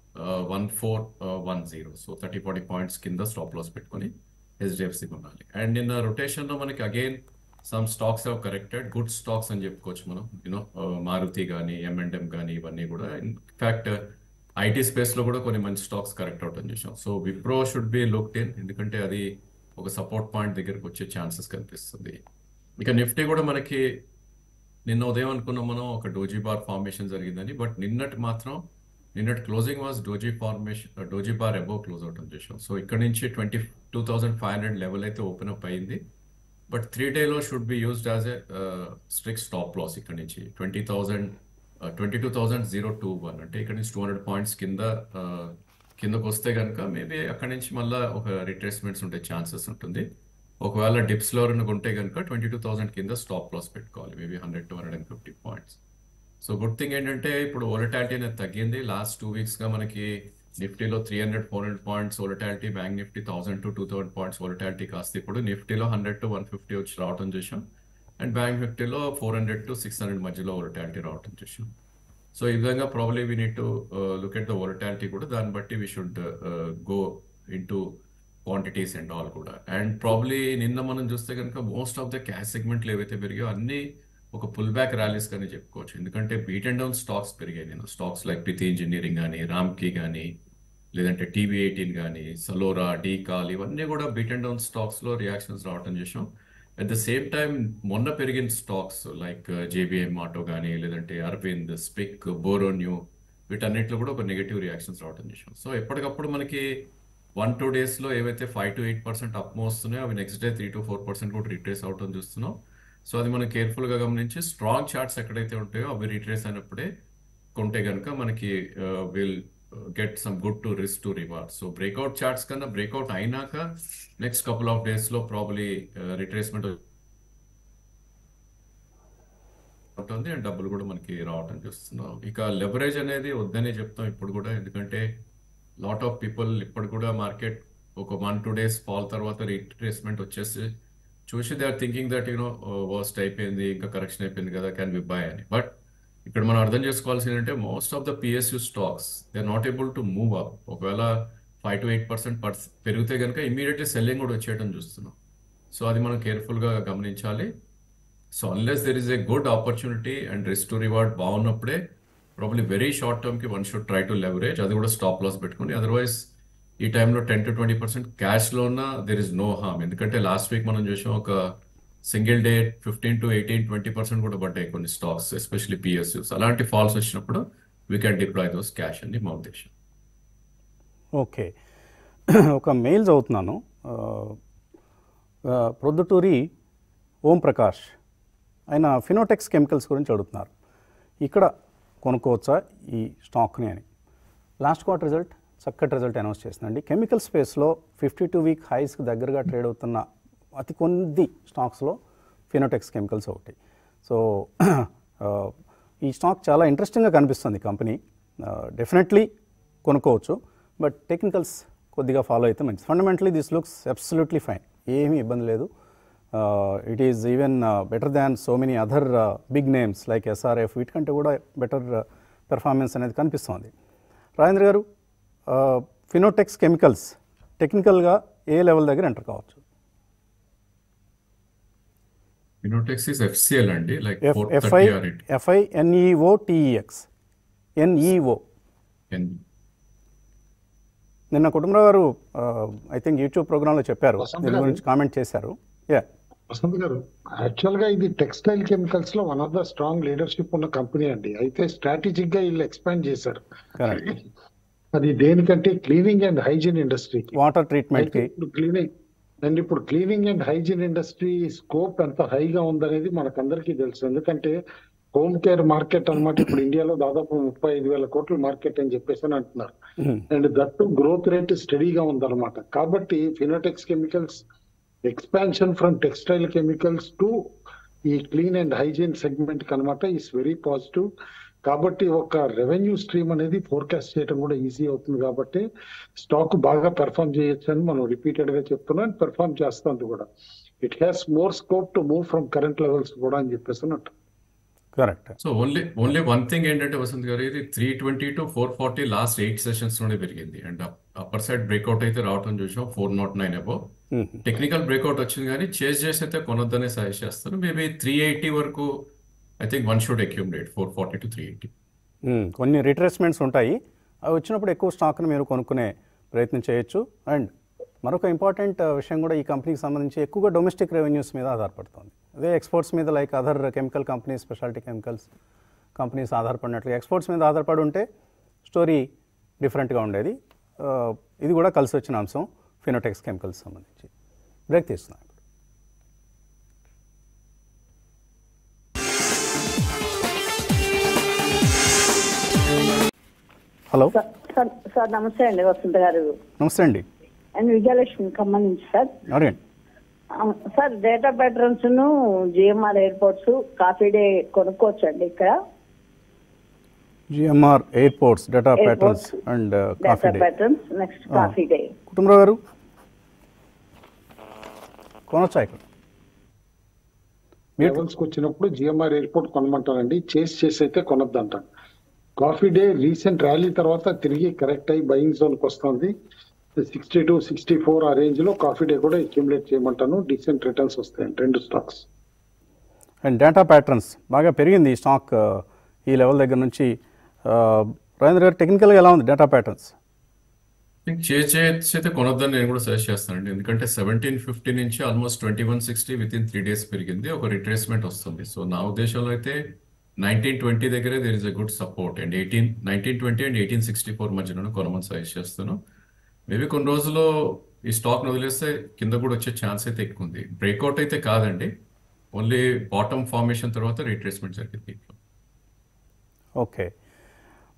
1410. So 30-40 points కింద స్టాప్ లాస్ పెట్టుకొని హెచ్డిఎఫ్సి కొనాలి. అండ్ నిన్న రొటేషన్ లో మనకి again some stocks have corrected, good stocks అని చెప్పుకోవచ్చు మనం. మారుతి కానీ, M&M కానీ ఇవన్నీ కూడా. ఇన్ఫాక్ట్ ఐటీ స్పేస్ లో కూడా కొన్ని మంచి స్టాక్స్ కరెక్ట్ అవటం చూసాం. So Wipro should be looked in, ఎందుకంటే అది ఒక సపోర్ట్ పాయింట్ దగ్గరకు వచ్చే ఛాన్సెస్ కనిపిస్తుంది. ఇక నిఫ్టీ కూడా మనకి నిన్న ఉదయం అనుకున్నాం మనం ఒక డోజీ బార్ ఫార్మేషన్ జరిగిందని, బట్ నిన్నటి closing was doji bar above close అవటం చూసాం. సో ఇక్కడ నుంచి 22,500 లెవెల్ అయితే ఓపెన్ అప్ అయింది. But 3-day should be used as a strict stop loss. ఇక్కడ నుంచి 22,021 అంటే ఇక్కడ నుంచి 200 points కిందకు వస్తే కనుక మేబీ అక్కడ నుంచి మళ్ళీ ఒక రిట్రేస్మెంట్స్ ఉండే ఛాన్సెస్ ఉంటుంది. ఒకవేళ డిప్స్లో ఉంటే కనుక 22,000 కింద స్టాప్ లాస్ పెట్టుకోవాలి, maybe 100-150 points. So good thing ఏంటంటే ఇప్పుడు వోలటాలిటీ అనేది తగ్గింది. లాస్ట్ 2 weeksగా మనకి నిఫ్టీలో 300-400 points volatility, bank Nifty 1,000-2,000 points volatility కాస్త ఇప్పుడు నిఫ్టీలో 100-150 వచ్చి రావటం చూసాం. అండ్ బ్యాంక్ నిఫ్టీలో 400-600 మధ్యలో వోలటాలిటీ రావటం చూసాం. సో ఈ విధంగా probably we need to look at the volatility కూడా. దాన్ని బట్టి we should go into quantities and all కూడా. అండ్ ప్రాబ్లీ నిన్న మనం చూస్తే కనుక మోస్ట్ ఆఫ్ ద క్యాష్ సెగ్మెంట్లు ఏవైతే పెరిగాయో అన్ని ఒక పుల్ బ్యాక్ ర్యాలీస్ కానీ చెప్పుకోవచ్చు. ఎందుకంటే బీట్ అండ్ డౌన్ స్టాక్స్ పెరిగాయి. నేను స్టాక్స్ లైక్ ప్రీతి ఇంజనీరింగ్ కానీ, రామ్కీ కానీ, లేదంటే TB18 కానీ, సలోరా, డీకాల్ ఇవన్నీ కూడా బీట్ అండ్ డౌన్ స్టాక్స్ లో రియాక్షన్స్ రావటం చేసాం. అట్ ద సేమ్ టైం మొన్న పెరిగిన స్టాక్స్ లైక్ JBM ఆటో కానీ, లేదంటే అరవింద్, స్పిక్, బోరోన్యూ వీటన్నిటిలో కూడా ఒక నెగటివ్ రియాక్షన్స్ రావటం చేసాం. సో ఎప్పటికప్పుడు మనకి 1-2 daysలో ఏవైతే 5-8% అప్ వస్తున్నాయో అవి నెక్స్ట్ డే 3-4% కూడా రిట్రేస్ అవటం చూస్తున్నాం. సో అది మనం కేర్ఫుల్గా గమనించి స్ట్రాంగ్ చార్ట్స్ ఎక్కడైతే ఉంటాయో అవి రిట్రేస్ అయినప్పుడే కొంటే కనుక మనకి will get some good to risk to reward. So breakout charts కన్నా బ్రేక్అవుట్ అయినాక నెక్స్ట్ కపుల్ ఆఫ్ డేస్లో ప్రాబ్లీ రిట్రేస్మెంట్ ఉంటుంది అండ్ డబ్బులు కూడా మనకి రావటం చూస్తున్నాం. ఇక లెవరేజ్ అనేది వద్దనే చెప్తాం ఇప్పుడు కూడా, ఎందుకంటే లాట్ ఆఫ్ పీపుల్ ఇప్పుడు కూడా మార్కెట్ ఒక 1-2 days ఫాల్ తర్వాత రీట్రేస్మెంట్ వచ్చేసి చూసి they are thinking that worst అయిపోయింది, ఇంకా కరెక్షన్ అయిపోయింది కదా, క్యాన్ బి బై అని. బట్ ఇక్కడ మనం అర్థం చేసుకోవాల్సింది అంటే most of the PSU stocks they are not able to move up. ఒకవేళ 5 to 8% పెరిగితే కనుక ఇమీడియట్లీ సెల్లింగ్ కూడా వచ్చేయడం చూస్తున్నాం. సో అది మనం కేర్ఫుల్గా గమనించాలి. So unless there is a good opportunity and risk to reward బాగున్నప్పుడే ప్రాబ్లీ వెరీ షార్ట్ టర్మ్కి one should try to leverage, అది కూడా స్టాప్ లాస్ పెట్టుకుని. అదర్వైజ్ ఈ టైంలో 10 to 20% క్యాష్లో ఉన్న దెర్ ఇస్ నో హార్మ్. ఎందుకంటే లాస్ట్ వీక్ మనం చూసాం ఒక సింగిల్ డే 15 to 18-20% కూడా పడ్డాయి కొన్ని స్టాక్స్, ఎస్పెషల్లీ పిఎస్యూస్. అలాంటి ఫాల్స్ వచ్చినప్పుడు we can deploy those cash అని మా ఉద్దేశం. ఓకే, ఒక మెయిల్ చదువుతున్నాను. ప్రొద్దుటూరి ఓం ప్రకాష్ ఆయన ఫినోటెక్స్ కెమికల్స్ గురించి అడుగుతున్నారు. ఇక్కడ కొనుక్కోవచ్చా ఈ స్టాక్ని అని. లాస్ట్ క్వార్టర్ రిజల్ట్ చక్కటి రిజల్ట్ అనౌన్స్ చేసిందండి. కెమికల్ స్పేస్లో 52-week హైస్కి దగ్గరగా ట్రేడ్ అవుతున్న అతి కొద్ది స్టాక్స్లో ఫినోటెక్స్ కెమికల్స్ ఒకటి. సో ఈ స్టాక్ చాలా ఇంట్రెస్టింగ్గా కనిపిస్తుంది కంపెనీ. డెఫినెట్లీ కొనుక్కోవచ్చు, బట్ టెక్నికల్స్ కొద్దిగా ఫాలో అయితే మంచిది. Fundamentally this looks absolutely fine, ఏమీ ఇబ్బంది లేదు. It is even better than so many other big names like SRF, వీటికంటే కూడా బెటర్ పెర్ఫార్మెన్స్ అనేది కనిపిస్తుంది. రాజేంద్ర గారు, ఫినోటెక్స్ కెమికల్స్ టెక్నికల్గా ఏ లెవెల్ దగ్గర ఎంటర్ కావచ్చు? ఫినోటెక్స్ ఇస్ FCL అండి, లైక్ FINEOTEX. నిన్న కుటుంబరావు గారు ఐ థింక్ యూట్యూబ్ ప్రోగ్రాంలో చెప్పారు, దీని గురించి కామెంట్ చేశారు. వసంత్ గారు, యాక్చువల్ గా ఇది టెక్స్టైల్ కెమికల్స్ లో one of the strong leadership ఉన్న కంపెనీ అండి. అయితే స్ట్రాటజిక్ గా వీళ్ళు ఎక్స్పాండ్ చేశారు. అది దేనికంటే క్లీనింగ్ అండ్ హైజీన్ ఇండస్ట్రీకి, వాటర్ ట్రీట్మెంట్. ఇప్పుడు cleaning and hygiene industry scope ఎంత హైగా ఉందనేది మనకందరికీ తెలుసు. ఎందుకంటే హోమ్ కేర్ మార్కెట్ అన్నమాట ఇప్పుడు ఇండియాలో దాదాపు 35,000 కోట్ల మార్కెట్ అని చెప్పేసి అంటున్నారు. అండ్ దట్టు గ్రోత్ రేట్ స్టడీగా ఉందన్నమాట. కాబట్టి Fineotex Chemicals expansion from textile chemicals to ఈ క్లీన్ అండ్ హైజీన్ సెగ్మెంట్ కనమాట ఈస్ వెరీ పాజిటివ్. కాబట్టి ఒక రెవెన్యూ స్ట్రీమ్ అనేది ఫోర్కాస్ట్ చేయడం కూడా ఈజీ అవుతుంది. కాబట్టి స్టాక్ బాగా పెర్ఫామ్ చేయొచ్చు అని మనం రిపీటెడ్ గా చెప్తున్నాం. పెర్ఫామ్ చేస్తుంది కూడా. It has more scope to move from current levels కూడా అని చెప్పేసి అన్నట్టు. Correct. So only one thing ఏంటంటే వసంత్ గారు, ఇది 320 to 440 లాస్ట్ 8 sessions లోనే పెరిగింది. అండ్ అప్పర్ సైడ్ బ్రేక్అవుట్ అయితే రావటం చూసాం 409 అబౌవ్. టెక్నికల్ బ్రేక్అవుట్ వచ్చింది కానీ చేజ్ చేసి అయితే కొనొద్దనే సజెస్ట్ చేస్తాను. మేబీ 380 వరకు I think one should accumulate 440 to 380. కొన్ని రిట్రేస్మెంట్స్ ఉంటాయి, అవి వచ్చినప్పుడు ఎక్కువ స్టాక్ని మీరు కొనుక్కునే ప్రయత్నం చేయొచ్చు. అండ్ మరొక ఇంపార్టెంట్ విషయం కూడా, ఈ కంపెనీకి సంబంధించి ఎక్కువగా డొమెస్టిక్ రెవెన్యూస్ మీద ఆధారపడుతుంది. అదే ఎక్స్పోర్ట్స్ మీద like other chemical companies, specialty chemicals companies ఆధారపడినట్లుగా ఎక్స్పోర్ట్స్ మీద ఆధారపడి ఉంటే స్టోరీ డిఫరెంట్గా ఉండేది. ఇది కూడా కలిసి వచ్చిన అంశం ఫినోటెక్స్ కెమికల్స్ సంబంధించి. బ్రేక్ తీస్తున్నాం. హలో సార్, నమస్తే అండి వసంత గారు. నమస్తే అండి. అండ్ విజయలక్ష్మి ఖమ్మం నుంచి సార్. అవునండి సార్, డేటా ప్యాటర్న్స్ ను GMR ఎయిర్పోర్ట్స్ కాఫీ డే కొనుక్కోవచ్చు అండి ఇక్కడ? GMR airports, data patterns and coffee day. Next coffee day. Kutumbarao గారు కొనొచ్చా ఇక్కడ? లెవెల్స్కి వచ్చినప్పుడు GMR ఎయిర్పోర్ట్ కొనమంటానండి. చేసి అయితే కొనొద్దు అంటాను. కాఫీ డే రీసెంట్ ర్యాలీ తర్వాత తిరిగి కరెక్ట్ అయ్యి బయింగ్ జోన్కి వస్తుంది. 62-64 ఆ రేంజ్ లో కాఫీ డే కూడా అక్యుములేట్ చేయమంటాను. డీసెంట్ రిటర్న్స్ వస్తాయండి రెండు స్టాక్స్. అండ్ డేటా ప్యాటర్న్స్ బాగా పెరిగింది ఈ స్టాక్ ఈ లెవెల్ దగ్గర నుంచి. రాజేంద్ర గారు, టెక్నికల్గా ఎలా ఉంది డేటా ప్యాటర్న్స్? చేసి అయితే కొనొద్దని నేను కూడా సజెస్ట్ చేస్తానండి. ఎందుకంటే 1750 నుంచి ఆల్మోస్ట్ 2160 వితిన్ 3 days పెరిగింది. ఒక రిట్రేస్మెంట్ వస్తుంది. సో నా ఉద్దేశంలో అయితే 1920 దగ్గరే there is a good support. And 1920 and 1864 మధ్యలో కొనమని సజెస్ట్ చేస్తాను. మేబీ కొన్ని రోజుల్లో ఈ స్టాక్ వదిలేస్తే కింద కూడా వచ్చే ఛాన్స్ అయితే ఎక్కువ ఉంది. బ్రేక్అవుట్ అయితే కాదండి, ఓన్లీ బాటమ్ ఫార్మేషన్ తర్వాత రీట్రేస్మెంట్ జరిగింది. ఓకే.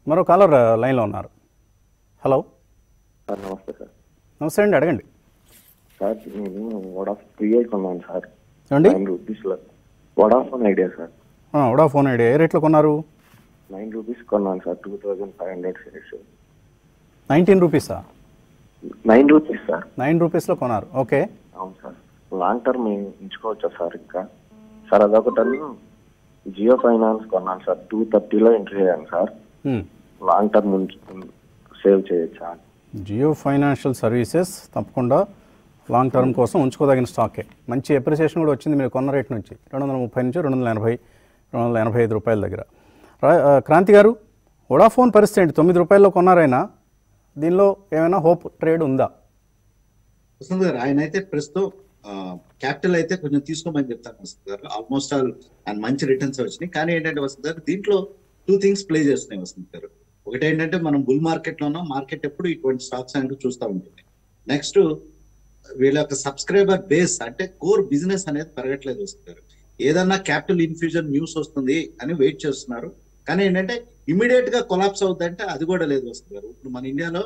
మరో కాలర్ లైన్లో ఉన్నారు. హలో సార్ నమస్తే సార్. నమస్తే అండి, అడగండి. సార్ నేను వడాఫోన్ కొన్నాను సార్. ఏమండి? 9 రూపీస్లో Vodafone Idea sir. Vodafone Idea ఏ రేట్లో కొన్నారు? 9 రూపీస్ కొన్నాను సార్. 2500 షేర్స్. 19 రూపీసా? 9 రూపీస్ సార్. 9 రూపీస్లో కొన్నారు. ఓకే. అవును సార్. లాంగ్ టర్మ్ ఉంచుకోవచ్చా సార్ ఇంకా? సార్ అదొకటని జియో ఫైనాన్స్ కొన్నాను సార్. 230లో ఎంట్రీ అయ్యాను సార్. లాంగ్ టర్మ్ సేవ్ చేయొచ్చా? జియో ఫైనాన్షియల్ సర్వీసెస్ తప్పకుండా లాంగ్ టర్మ్ కోసం ఉంచుకోదగిన స్టాకే. మంచి అప్రిసియేషన్ కూడా వచ్చింది మీరు కొన్న రేట్ నుంచి 230 నుంచి 280, 285 రూపాయల దగ్గర. క్రాంతి గారు, వడాఫోన్ పరిస్థితి ఏంటి? 9 రూపాయల్లో కొన్నారైనా, దీనిలో ఏమైనా హోప్ ట్రేడ్ ఉందా? వసంత్ గారు, ఆయన అయితే ప్రస్తుతం క్యాపిటల్ అయితే కొంచెం తీసుకోమని చెప్తాను వసంత్ గారు. ఆల్మోస్ట్ ఆల్ అండ్ మంచి రిటర్న్స్ వచ్చినాయి. కానీ ఏంటంటే వసంత్ గారు, దీంట్లో 2 థింగ్స్ ప్లే చేస్తున్నాయి వసంత్ గారు. ఒకటి ఏంటంటే మనం బుల్ మార్కెట్ లో ఉన్నాం. మార్కెట్ ఎప్పుడు ఇటువంటి స్టాక్స్ అనేది చూస్తూ ఉంటుంది. నెక్స్ట్ వీళ్ళ యొక్క సబ్స్క్రైబర్ బేస్ అంటే కోర్ బిజినెస్ అనేది పెరగట్లేదు వసంత్ గారు. ఏదన్నా క్యాపిటల్ ఇన్ఫ్యూజన్ న్యూస్ వస్తుంది అని వెయిట్ చేస్తున్నారు. కానీ ఏంటంటే ఇమీడియట్ గా కొలాప్స్ అవుతుందంటే అది కూడా లేదు వసంత్ గారు. ఇప్పుడు మన ఇండియాలో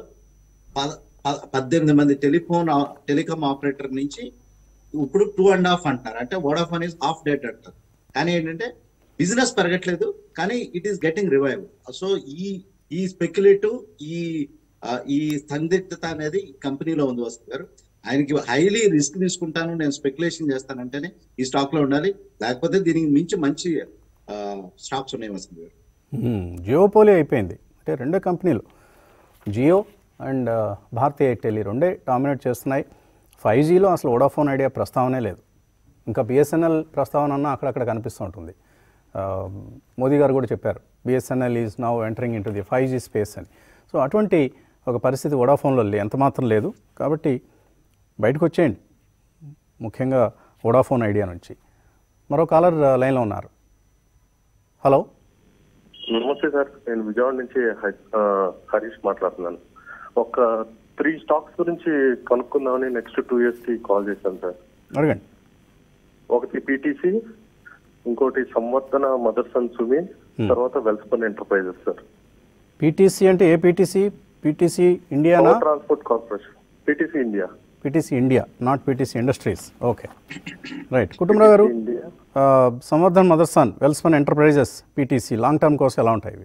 18 మంది టెలికామ్ ఆపరేటర్ నుంచి ఇప్పుడు 2.5 అంటారు. అంటే వోడాఫోన్ ఈజ్ హాఫ్ డేట్ అంటారు. కానీ ఏంటంటే బిజినెస్ పెరగట్లేదు, కానీ it is getting revive. So ఈ స్పెక్యులేటివ్ ఈ సందిగ్ధత అనేది కంపెనీలో ఉంది వసంత్ గారు. ఆయనకి హైలీ రిస్క్ తీసుకుంటాను, నేను స్పెక్యులేషన్ చేస్తానంటేనే ఈ స్టాక్ లో ఉండాలి. లేకపోతే దీనికి మించి మంచి స్టాక్స్ ఉన్నాయి వసంత్ గారు. జియోపోలి అయిపోయింది. అంటే రెండే కంపెనీలు, జియో అండ్ భారతీ ఎయిర్టెల్, ఈ రెండే డామినేట్ చేస్తున్నాయి. 5Gలో అసలు వోడాఫోన్ ఐడియా ప్రస్తావనే లేదు. ఇంకా బిఎస్ఎన్ఎల్ ప్రస్తావన అన్న అక్కడక్కడ కనిపిస్తూ ఉంటుంది. మోదీ గారు కూడా చెప్పారు, BSNL is now entering in to the 5G space అని. సో అటువంటి ఒక పరిస్థితి వోడాఫోన్లో ఎంత మాత్రం లేదు. కాబట్టి బయటకు వచ్చేయండి, ముఖ్యంగా వోడాఫోన్ ఐడియా నుంచి. మరో కాలర్ లైన్లో ఉన్నారు. హలో నమస్తే సార్, నేను విజయవాడ నుంచి హరీష్ మాట్లాడుతున్నాను. ఒక 3 స్టాక్స్ గురించి కనుక్కుందామని నెక్స్ట్ 2 years కి కాల్ చేశాను సార్. అడగండి. ఒకటి పీటీసీ, ఇంకోటి సంవర్ధన మదర్సన్ సుమి, తర్వాత వెల్స్పన్ ఎంటర్ప్రైజెస్ సార్. పీటీసీ అంటే ఏ పీటీసీ? పీటీసీ ఇండియానా? Transport corporation. PTC India. PTC India, not PTC industries. Okay, right. Kutumbarao గారు, Samvardhana Motherson, Welspun enterprises, PTC long term కోసం ఎలా ఉంటాయి?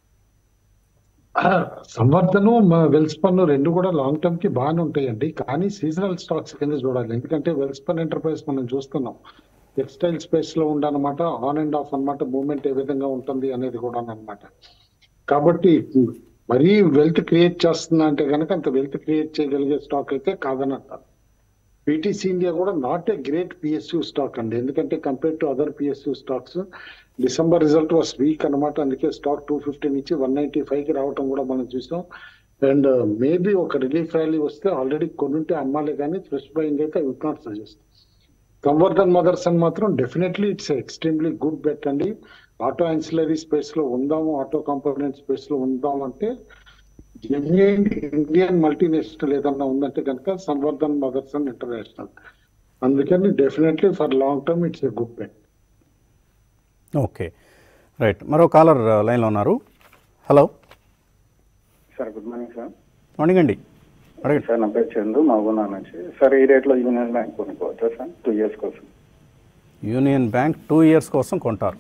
సంవర్ధను వెల్స్పన్ రెండు కూడా లాంగ్ టర్మ్ కి బాగానే ఉంటాయండి. కానీ సీజనల్ స్టాక్స్ కింద చూడాలి. ఎందుకంటే వెల్స్పన్ ఎంటర్ప్రైజ్ మనం చూస్తున్నాం టెక్స్టైల్ స్పేస్ లో ఉండనమాట, ఆన్ అండ్ ఆఫ్ అనమాట, మూవ్మెంట్ ఏ విధంగా ఉంటుంది అనేది కూడా అనమాట. కాబట్టి మరీ వెల్త్ క్రియేట్ చేస్తుందా అంటే కనుక అంత వెల్త్ క్రియేట్ చేయగలిగే స్టాక్ అయితే కాదని అంటారు. పీటీసీ ఇండియా కూడా not a great PSU stock అండి. ఎందుకంటే compare to other PSU stocks December result was weak అనమాట. అందుకే స్టాక్ 250 నుంచి 195కి రావటం కూడా మనం చూసాం. అండ్ మేబీ ఒక రిలీఫ్ ర్యాలీ వస్తే ఆల్రెడీ కొనుంటే అమ్మాలి, కానీ ఫ్రెష్ బయింగ్ అయితే I would not suggest. Samvardhana Motherson మాత్రం definitely it's extremely good bet అండి. ఆటో యాన్సిలరీ స్పేస్ లో ఉందాము, ఆటో కాంపోనెంట్ స్పేస్ లో ఉందాము అంటే ఇండియన్ మల్టీనేషనల్ ఏదన్నా ఉందంటే కనుక సంవర్ధన్ మదర్సన్ ఇంటర్నేషనల్. అందుకని definitely for long term it's a good bet. Okay, right. మరో కాలర్ లైన్లో ఉన్నారు. Hello sir, good morning sir. Morning అండి, అడగండి. సార్ నా పేరు చందు, మహబూబా నుంచి. సార్ ఈ రేట్లో యూనియన్ బ్యాంక్ కొనుక్కోవచ్చా సార్ 2 years కోసం? యూనియన్ బ్యాంక్ 2 years కోసం కొంటారు.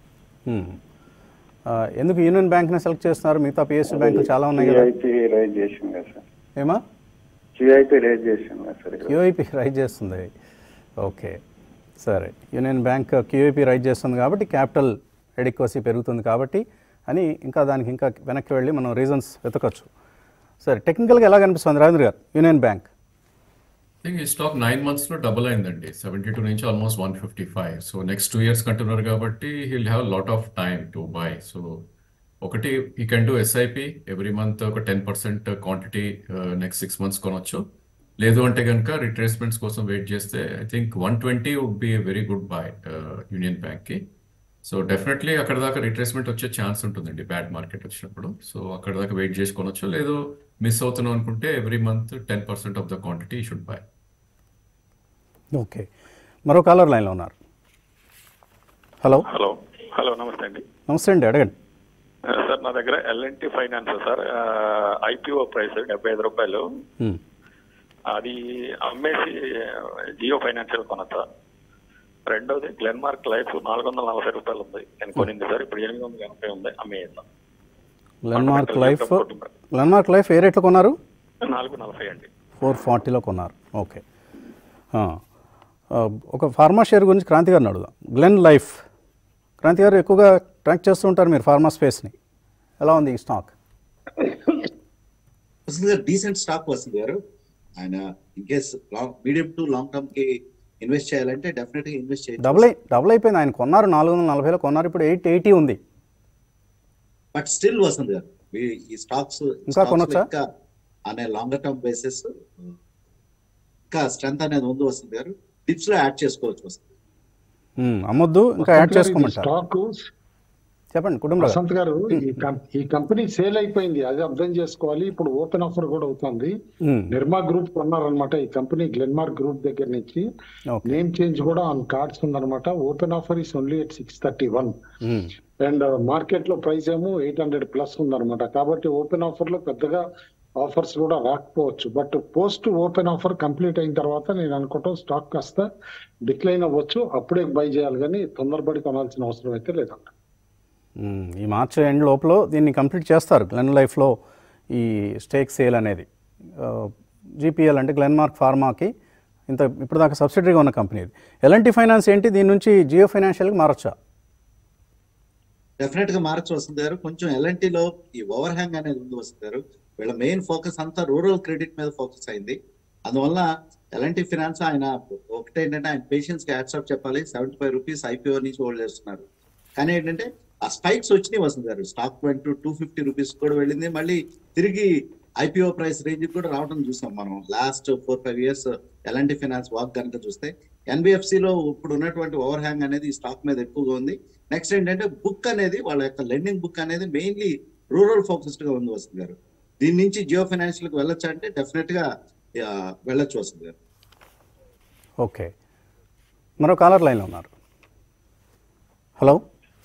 ఎందుకు యూనియన్ బ్యాంక్ని సెలెక్ట్ చేస్తున్నారు? మిగతా పిఎస్యూ బ్యాంకులు చాలా ఉన్నాయి కదా. QIP రైజ్ చేసింది కదా సార్. ఏమా? QIP రైజ్ చేసింది కదా సార్. QIP రైజ్ చేస్తుంది. ఓకే, సరే. యూనియన్ బ్యాంక్ QIP రైజ్ చేస్తుంది కాబట్టి క్యాపిటల్ ఎడిక్వసీ పెరుగుతుంది కాబట్టి అని ఇంకా దానికి ఇంకా వెనక్కి వెళ్ళి మనం రీజన్స్ వెతకచ్చు. సరే, టెక్నికల్గా ఎలా కనిపిస్తుంది రాజేంద్ర గారు యూనియన్ బ్యాంక్? ఈ స్టాక్ 9 monthsలో డబుల్ అయిందండి. 72 నుంచి ఆల్మోస్ట్ 155. సో నెక్స్ట్ 2 years కంటున్నారు కాబట్టి he'll have lot of time to buy. So ఒకటి ఈ can do SIP every month ఒక 10% క్వాంటిటీ నెక్స్ట్ 6 months కొనొచ్చు. లేదు అంటే కనుక రిట్రేస్మెంట్స్ కోసం వెయిట్ చేస్తే I think 120 would be a very good buy Union బ్యాంక్కి. సో డెఫినెట్లీ అక్కడ దాకా రిట్రేస్మెంట్ వచ్చే ఛాన్స్ ఉంటుందండి బ్యాడ్ మార్కెట్ వచ్చినప్పుడు. సో అక్కడ దాకా వెయిట్ చేసి కొనొచ్చు. లేదు మిస్ అవుతున్నాం అనుకుంటే every month 10% of the quantity should buy. Okay, మరో కాలర్ లైన్లో ఉన్నారు. హలో హలో హలో నమస్తే అండి. నమస్తే అండి, అడగండి. సార్ నా దగ్గర LNT finance sir, IPO price 75 రూపాయలు. అది అమ్మేసి జియో ఫైనాన్షియల్ కొనతా. రెండోది గ్లెన్మార్క్ లైఫ్ 440 రూపాయలు ఉంది, నేను కొనింది సార్. ఇప్పుడు 880 ఉంది, అమ్మేద్దాం. గ్లెన్మార్క్ లైఫ్ ఏ రేట్లో కొన్నారు? 440 అండి. 440లో కొన్నారు. ఓకే. ఒక ఫార్మా షేర్ గురించి క్రాంతి గారిని అడుగుదాం. గ్లెన్ లైఫ్, క్రాంతి గారు ఎక్కువగా ట్రాక్ చేస్తూ ఉంటారు మీరు ఫార్మా స్పేస్ని, ఎలా ఉంది ఈ స్టాక్? డీసెంట్ స్టాక్ వస్తుంది గారు. ఆయన in case medium to long term కి ఇన్వెస్ట్ చేయాలంటే డెఫినెట్ గా ఇన్వెస్ట్ చేయాలి. డబుల్ అయిపోయింది. ఆయన కొన్నారు 440లో కొన్నారు, ఇప్పుడు 880 ఉంది. బట్ స్టిల్ వస్తుంది గారు ఈ స్టాక్స్ ఇంకా కొనొచ్చా? ఇంకా అనే లాంగర్ టర్మ్ బేసిస్ ఇంకా స్ట్రెంత్ అనేది ఉంది వస్తుంది గారు. టిప్స్ లో యాడ్ చేసుకోవచ్చు వస్తుంది. అమ్మొద్దు, ఇంకా యాడ్ చేసుకోమంటారు. స్టాక్ చెప్పండి కుటుంబ వసంత్ గారు, ఈ కంపెనీ సేల్ అయిపోయింది, అది అర్థం చేసుకోవాలి. ఇప్పుడు ఓపెన్ ఆఫర్ కూడా అవుతుంది. నిర్మా గ్రూప్ కొన్నారనమాట ఈ కంపెనీ గ్లెన్మార్క్ గ్రూప్ దగ్గర నుంచి. నేమ్ చేంజ్ కూడా ఆన్ కార్డ్స్ ఉందన్నమాట. Open offer is only at 631 and market లో ప్రైస్ ఏమో 800+ ఉందన్నమాట. కాబట్టి ఓపెన్ ఆఫర్ లో పెద్దగా ఆఫర్స్ కూడా రాకపోవచ్చు. But post open offer complete అయిన తర్వాత నేను అనుకుంటాం స్టాక్ కాస్త డిక్లైన్ అవ్వచ్చు. అప్పుడే బై చేయాలి, కానీ తొందరపడి కొనాల్సిన అవసరం అయితే లేదంట. ఈ మార్చి ఎండ్ లోపల దీన్ని కంప్లీట్ చేస్తారు గ్లెన్ లైఫ్లో ఈ స్టేక్ సేల్ అనేది. జీపీఎల్ అంటే గ్లెన్మార్క్ ఫార్మాకి ఇప్పుడు దాకా సబ్సిడరీగా ఉన్న కంపెనీ ఇది. ఎల్ఎన్టీ ఫైనాన్స్ ఏంటి, దీని నుంచి జియో ఫైనాన్షియల్కి మారచ్చా? డెఫినెట్ గా మారచ్చు వస్తుంది గారు. కొంచెం ఎల్ఎన్టీలో ఈ ఓవర్ హ్యాంగ్ అనేది ఉంది వస్తుంది గారు. వీళ్ళ మెయిన్ ఫోకస్ అంతా రూరల్ క్రెడిట్ మీద ఫోకస్ అయింది. అందువల్ల ఎల్ఎన్టీ ఫైనాన్స్ ఆయన ఒకటేంటంటే ఆయన పేషెన్స్ కి హ్యాట్సాప్ చెప్పాలి. 75 రూపీస్ ఐపీఓ నుంచి హోల్డ్ చేస్తున్నారు. కానీ ఏంటంటే ఆ స్పైక్స్ వచ్చినాయి వస్తుంది గారు. స్టాక్ 250 రూపీస్ కూడా వెళ్ళింది, మళ్ళీ తిరిగి ఐపీఓ ప్రైస్ రేంజ్ కూడా రావడం చూసాం మనం last 4-5 years LNT finance walk కనుక చూస్తే. ఎన్బిఎఫ్సిలో ఇప్పుడు ఉన్నటువంటి ఓవర్ హ్యాంగ్ అనేది ఈ స్టాక్ మీద ఎక్కువగా ఉంది. నెక్స్ట్ ఏంటంటే బుక్ అనేది వాళ్ళ యొక్క లెండింగ్ బుక్ అనేది మెయిన్లీ రూరల్ ఫోకస్డ్ గా ఉంది వస్తుంది గారు. దీని నుంచి జియో ఫైనాన్షియల్ కి వెళ్ళొచ్చు అంటే డెఫినెట్ గా వెళ్ళొచ్చు వస్తుంది గారు. ఓకే, మరో కాలర్ లైన్లో ఉన్నారు. హలో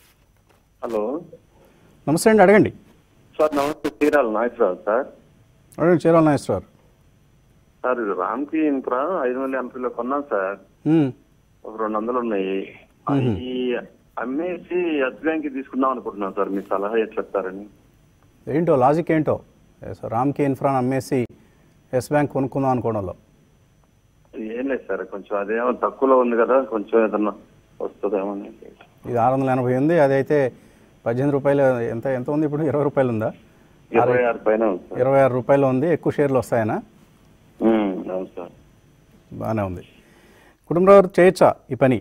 నమస్తే అండి, అడగండి సార్. నమస్తే, చీరాల నాగేశ్వరరావు సార్. అడగండి చీరాల నాగేశ్వరరావు సార్. ఇది రామ్కి ఇన్ఫ్రా 580లో కొన్నాం సార్. ఒక 200 ఉన్నాయి. ఈ అమ్మేసి ఎస్ బ్యాంక్ తీసుకుందాం అనుకుంటున్నాం సార్, మీ సలహా ఏం చెప్తారని. ఏంటో లాజిక్ ఏంటో రామ్కి ఇన్ఫ్రాన్ అమ్మేసి ఎస్ బ్యాంక్ కొనుక్కుందాం అనుకోవడంలో? ఏం లేదు సార్, కొంచెం అదేమో తక్కువలో ఉంది కదా, కొంచెం ఏదన్నా వస్తుందేమో. ఇది 680 ఉంది, అదైతే 18 రూపాయలు ఎంత ఉంది ఇప్పుడు? 20 రూపాయలు ఉందా? 26 పైన 26 రూపాయలు ఉంది. ఎక్కువ షేర్లు వస్తాయనా? అవును సార్. బాగానే ఉంది. కుటుంబరావు చేయొచ్చా ఈ పని?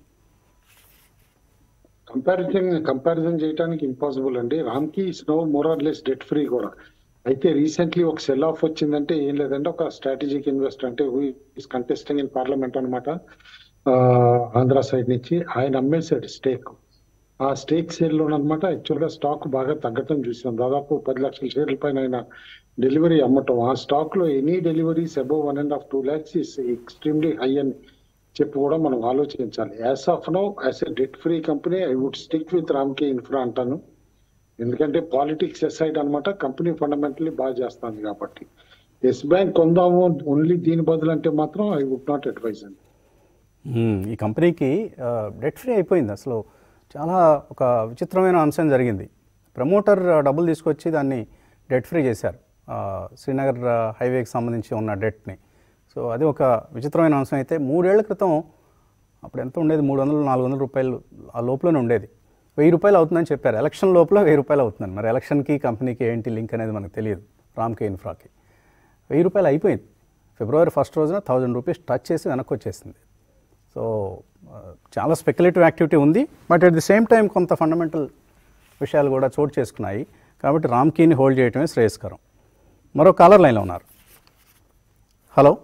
కంపారిజన్ చేయడానికి ఇంపాసిబుల్ అండి. Ramky is no more or less debt free కూడా. అయితే రీసెంట్లీ ఒక సెల్ ఆఫ్ వచ్చిందంటే ఏం లేదంటే ఒక స్ట్రాటజిక్ ఇన్వెస్టర్ అంటే who is contesting in parliament అనమాట, ఆంధ్ర సైడ్ నుంచి. ఆయన అమ్మేశాడు స్టేక్. ఆ స్టేక్ సేల్ లోనమాట యాక్చువల్ గా స్టాక్ బాగా తగ్గటం చూసాం. దాదాపు 10 లక్షల షేర్ల పైన ఆయన డెలివరీ అమ్మటం. ఆ స్టాక్ లో any deliveries above 1.5-2 lakhs is extremely high అని చెప్పి కూడా మనం ఆలోచించాలి. As of now as a debt free company I would stick with Ramky infra అంటాను. ఎందుకంటే పాలిటిక్స్ ఎసైడ్ అనమాట, కంపెనీ ఫండమెంటల్లీ బాగా చేస్తుంది కాబట్టి. ఎస్ బ్యాంక్ కొందాము ఓన్లీ దీని బదులు అంటే మాత్రం ఐ వుడ్ నాట్ అడ్వైజ్ అండి. ఈ కంపెనీకి డెట్ ఫ్రీ అయిపోయింది. అసలు చాలా ఒక విచిత్రమైన అంశం జరిగింది. ప్రమోటర్ డబ్బులు తీసుకొచ్చి దాన్ని డెట్ ఫ్రీ చేశారు, శ్రీనగర్ హైవేకి సంబంధించి ఉన్న డెట్ని. సో అది ఒక విచిత్రమైన అంశం. అయితే 3 ఏళ్ల క్రితం అప్పుడు ఎంత ఉండేది? 300-400 రూపాయలు ఆ లోపలనే ఉండేది. 1000 రూపాయలు అవుతుందని చెప్పారు. ఎలక్షన్ లోపల 1000 రూపాయలు అవుతుందని. మరి ఎలక్షన్కి కంపెనీకి ఏంటి లింక్ అనేది మనకు తెలియదు. రామ్కే ఇన్ఫ్రాకి 1000 రూపాయలు అయిపోయింది. February 1st రోజున 1000 రూపీస్ టచ్ చేసి వెనక్కి వచ్చేసింది. సో చాలా స్పెక్యులేటివ్ యాక్టివిటీ ఉంది. But at the same time కొంత ఫండమెంటల్ విషయాలు కూడా చోటు చేసుకున్నాయి. కాబట్టి రామ్కీని హోల్డ్ చేయడమే శ్రేయస్కరం. మరో కాలర్ లైన్లో ఉన్నారు. Hello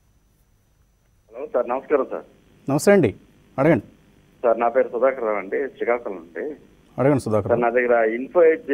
sir. నమస్కారం సార్. నమస్తే అండి, అడగండి సార్. నా పేరు సుధాకర్ రావు అండి, శ్రీకాకుళం అండి. అడగండి సుధాకర్. సార్, నా దగ్గర ఇన్ఫో ఎడ్జ్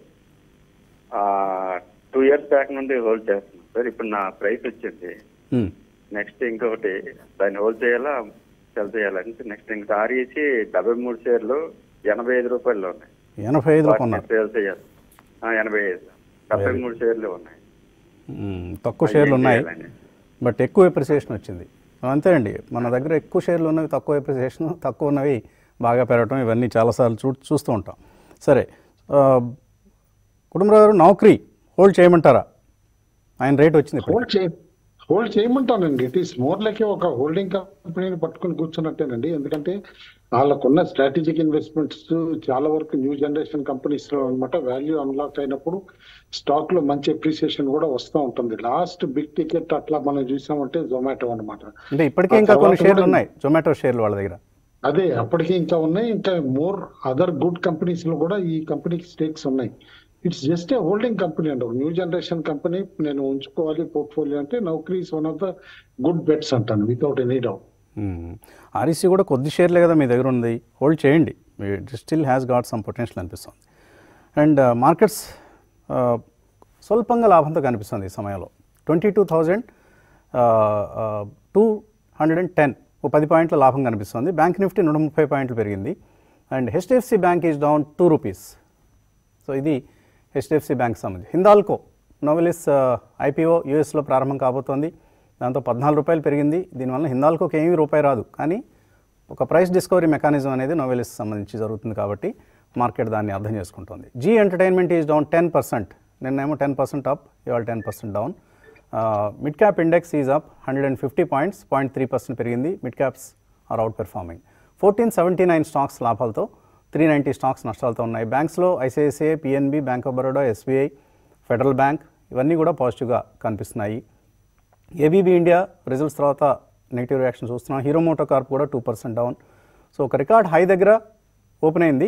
2 years బ్యాక్ నుండి హోల్డ్ చేస్తున్నాను సార్. ఇప్పుడు నా ప్రైస్ వచ్చింది. నెక్స్ట్ ఇంకొకటి దాన్ని హోల్డ్ చేయాలా సెల్ చేయాలంటే నెక్స్ట్ ఇంకా ఆర్ఈసి 73 షేర్లు 85 రూపాయలు ఉన్నాయి. 85లో కొన్నారు. సేల్ చేయాలి. 85 73 షేర్లు ఉన్నాయి. తక్కువ షేర్లు ఉన్నాయి, బట్ ఎక్కువ ఎప్రిసియేషన్ వచ్చింది. అంతే అండి, మన దగ్గర ఎక్కువ షేర్లు ఉన్నవి తక్కువ ఎప్రిసియేషన్, తక్కువ ఉన్నవి బాగా పెరగటం, ఇవన్నీ చాలాసార్లు చూస్తూ ఉంటాం. సరే, కుటుంబరావు గారు, నౌకరీ హోల్డ్ చేయమంటారా? ఆయన రేట్ వచ్చింది. హోల్డ్ చేయమంటానండి. ఇట్ ఈస్ మోర్ లైక్ ఒక హోల్డింగ్ కంపెనీని పట్టుకొని కూర్చున్నట్టేనండి. ఎందుకంటే వాళ్ళకున్న స్ట్రాటజిక్ ఇన్వెస్ట్మెంట్స్ చాలా వరకు న్యూ జనరేషన్ కంపెనీస్ లో అనమాట. వాల్యూ అన్లాక్ అయినప్పుడు స్టాక్ లో మంచి అప్రిసియేషన్ కూడా వస్తూ ఉంటుంది. లాస్ట్ బిగ్ టికెట్ అట్లా మనం చూసామంటే జొమాటో అనమాట. అంటే ఇప్పటికే ఇంకా కొన్ని షేర్లు ఉన్నాయి జొమాటో షేర్లు వాళ్ళ దగ్గర. అదే అప్పటికి ఇంకా ఉన్నాయి. ఇంకా మోర్ అదర్ గుడ్ కంపెనీస్ లో కూడా ఈ కంపెనీకి స్టేక్స్ ఉన్నాయి. It's just a holding company అండి. న్యూ జనరేషన్ కంపెనీ నేను ఉంచుకోవాలి పోర్ట్ఫోలియో అంటే Naukri is one of the good bets అంటాను, వితౌట్ ఎనీ డౌట్. ఆర్ఈసీ కూడా కొద్ది షేర్లే కదా మీ దగ్గర ఉంది, హోల్డ్ చేయండి. Still has got some potential అనిపిస్తుంది. అండ్ మార్కెట్స్ స్వల్పంగా లాభంతో కనిపిస్తుంది ఈ సమయంలో. 22,210, 10 పాయింట్ల లాభం కనిపిస్తుంది. బ్యాంక్ నిఫ్టీ 130 పాయింట్లు పెరిగింది. And HDFC bank is down 2 rupees. So ఇది హెచ్డిఎఫ్సి బ్యాంక్ సంబంధించి. హిందాల్కో నోవెలిస్ ఐపీఓ యూఎస్లో ప్రారంభం కాబోతోంది. దాంతో 14 రూపాయలు పెరిగింది. దీనివల్ల హిందాల్కోకి ఏమీ రూపాయి రాదు, కానీ ఒక ప్రైస్ డిస్కవరీ మెకానిజం అనేది నోవెలిస్ సంబంధించి జరుగుతుంది కాబట్టి మార్కెట్ దాన్ని అర్థం చేసుకుంటుంది. Zee entertainment is down 10%. నిన్నేమో 10% అప్, ఇవాళ 10% down. Mid cap index is up 150 points, 0.3% పెరిగింది. Mid caps are outperforming. 1479 stocks లాభాలతో, 390 స్టాక్స్ నష్టాలతో ఉన్నాయి. బ్యాంక్స్లో ICICI, PNB, bank of Baroda, SBI, federal bank ఇవన్నీ కూడా పాజిటివ్గా కనిపిస్తున్నాయి. ఏబీబీ ఇండియా రిజల్ట్స్ తర్వాత నెగిటివ్ రియాక్షన్ చూస్తున్నాం. హీరో మోటో కార్ప్ కూడా 2% డౌన్. సో ఒక రికార్డ్ హై దగ్గర ఓపెన్ అయింది,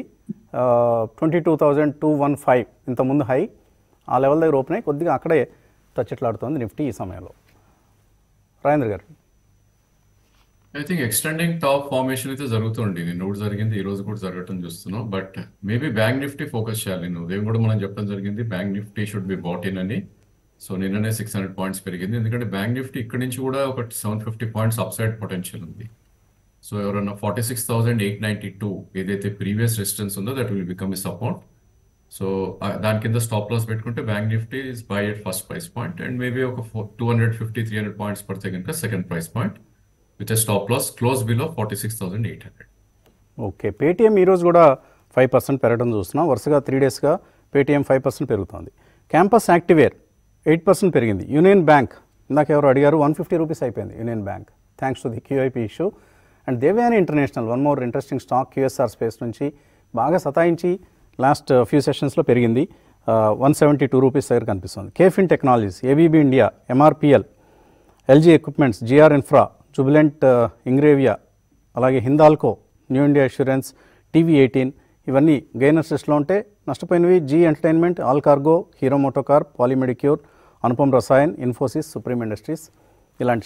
22,215 ఇంతకుముందు హై, ఆ లెవెల్ దగ్గర ఓపెన్ అయ్యి కొద్దిగా అక్కడే తచ్చట్లాడుతోంది నిఫ్టీ ఈ సమయంలో. రాజేంద్ర గారు, I think extending top formation అయితే జరుగుతుంది. నిన్న కూడా జరిగింది, ఈ రోజు కూడా జరగటం చూస్తున్నాం. But maybe bank Nifty focus చేయాలి. నిన్న ఉదయం కూడా మనం చెప్పడం జరిగింది bank Nifty should be bought in అని. సో నిన్ననే 600 పాయింట్స్ పెరిగింది. ఎందుకంటే బ్యాంక్ నిఫ్టీ ఇక్కడి నుంచి కూడా ఒక 750 పాయింట్స్ అప్సైడ్ పొటెన్షియల్ ఉంది. సో ఎవరన్నా 46,892 ఏదైతే ప్రీవియస్ రెసిస్టెన్స్ ఉందో that will become a support. So దాని కింద స్టాప్ లాస్ పెట్టుకుంటే bank Nifty is buy at first price point, and maybe ఒక 250-300 పాయింట్స్ పడితే కనుక second price point with stop loss close below 46,800. Okay, Paytm ఈరోజు కూడా 5% పెరగడం చూస్తున్నాం. వరుసగా 3 డేస్గా పేటీఎం 5% పెరుగుతుంది. క్యాంపస్ యాక్టివేర్ 8% పెరిగింది. యూనియన్ బ్యాంక్ ఇందాక ఎవరు అడిగారు, 150 రూపీస్ అయిపోయింది Union Bank, thanks to the QIP issue. And Devyani international, one more interesting stock, QSR space నుంచి బాగా సతాయించి లాస్ట్ ఫ్యూ సెషన్స్లో పెరిగింది. 172 రూపీస్ దగ్గర కనిపిస్తుంది. KFin technologies, ABB India, MRPL, LG equipments, GR infra, Jubilant Ingrevia, అలాగే Hindalco, New India Assurance, TV eighteen ఇవన్నీ gainers లిస్ట్లో ఉంటే నష్టపోయినవి Zee entertainment, all cargo, Hero MotoCorp, Polymedicure, Anupam Rasayan, Infosys, Supreme industries ఇలాంటి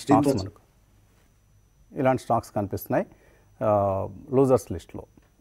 స్టాక్స్ కనిపిస్తున్నాయి లూజర్స్ లిస్ట్లో.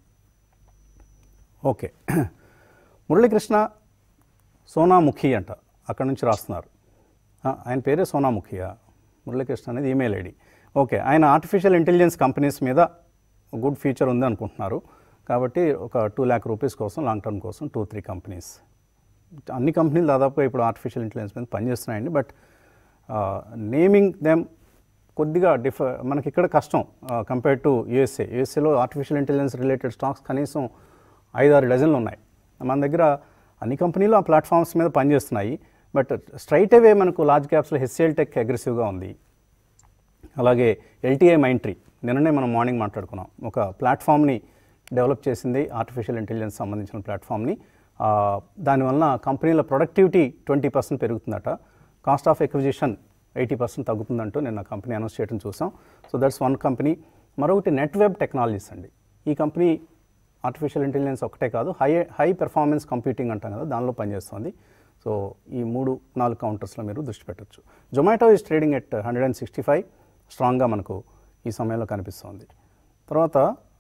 ఓకే, మురళీకృష్ణ సోనాముఖి అంట, అక్కడ నుంచి రాస్తున్నారు. ఆయన పేరే సోనాముఖియా? మురళీకృష్ణ అనేది ఈమెయిల్ ఐడి. ఓకే, ఆయన ఆర్టిఫిషియల్ ఇంటెలిజెన్స్ కంపెనీస్ మీద గుడ్ ఫ్యూచర్ ఉంది అనుకుంటున్నారు. కాబట్టి ఒక 2 lakh రూపీస్ కోసం లాంగ్ టర్మ్ కోసం 2-3 కంపెనీస్, అన్ని కంపెనీలు దాదాపుగా ఇప్పుడు ఆర్టిఫిషియల్ ఇంటెలిజెన్స్ మీద పనిచేస్తున్నాయండి. బట్ నేమింగ్ దెమ్ కొద్దిగా మనకి ఇక్కడ కష్టం కంపేర్ టు యూఎస్ఏలో ఆర్టిఫిషియల్ ఇంటెలిజెన్స్ రిలేటెడ్ స్టాక్స్ కనీసం 5-6 డజన్లు ఉన్నాయి. మన దగ్గర అన్ని కంపెనీలు ఆ ప్లాట్ఫామ్స్ మీద పనిచేస్తున్నాయి. బట్ స్ట్రైట్ అవే మనకు లార్జ్ క్యాప్స్లో హెచ్సిఎల్ టెక్ అగ్రెసివ్గా ఉంది. అలాగే ఎల్టీఐ మైంట్రీ, నిన్ననే మనం మార్నింగ్ మాట్లాడుకున్నాం, ఒక ప్లాట్ఫామ్ని డెవలప్ చేసింది, ఆర్టిఫిషియల్ ఇంటెలిజెన్స్ సంబంధించిన ప్లాట్ఫామ్ని. దానివల్ల కంపెనీల ప్రొడక్టివిటీ 20% పెరుగుతుందట, కాస్ట్ ఆఫ్ ఎక్విజిషన్ 80% తగ్గుతుందంటూ నిన్న కంపెనీ అనౌన్స్ చేయడం చూసాం. So that's one company. మరొకటి నెట్వెబ్ టెక్నాలజీస్ అండి. ఈ కంపెనీ ఆర్టిఫిషియల్ ఇంటెలిజెన్స్ ఒకటే కాదు, హై పెర్ఫార్మెన్స్ కంప్యూటింగ్ అంటాం కదా, దానిలో పనిచేస్తుంది. సో ఈ 3-4 కౌంటర్స్లో మీరు దృష్టి పెట్టచ్చు. జొమాటో ఈజ్ ట్రేడింగ్ ఎట్ 165, స్ట్రాంగ్గా మనకు ఈ సమయంలో కనిపిస్తుంది. తర్వాత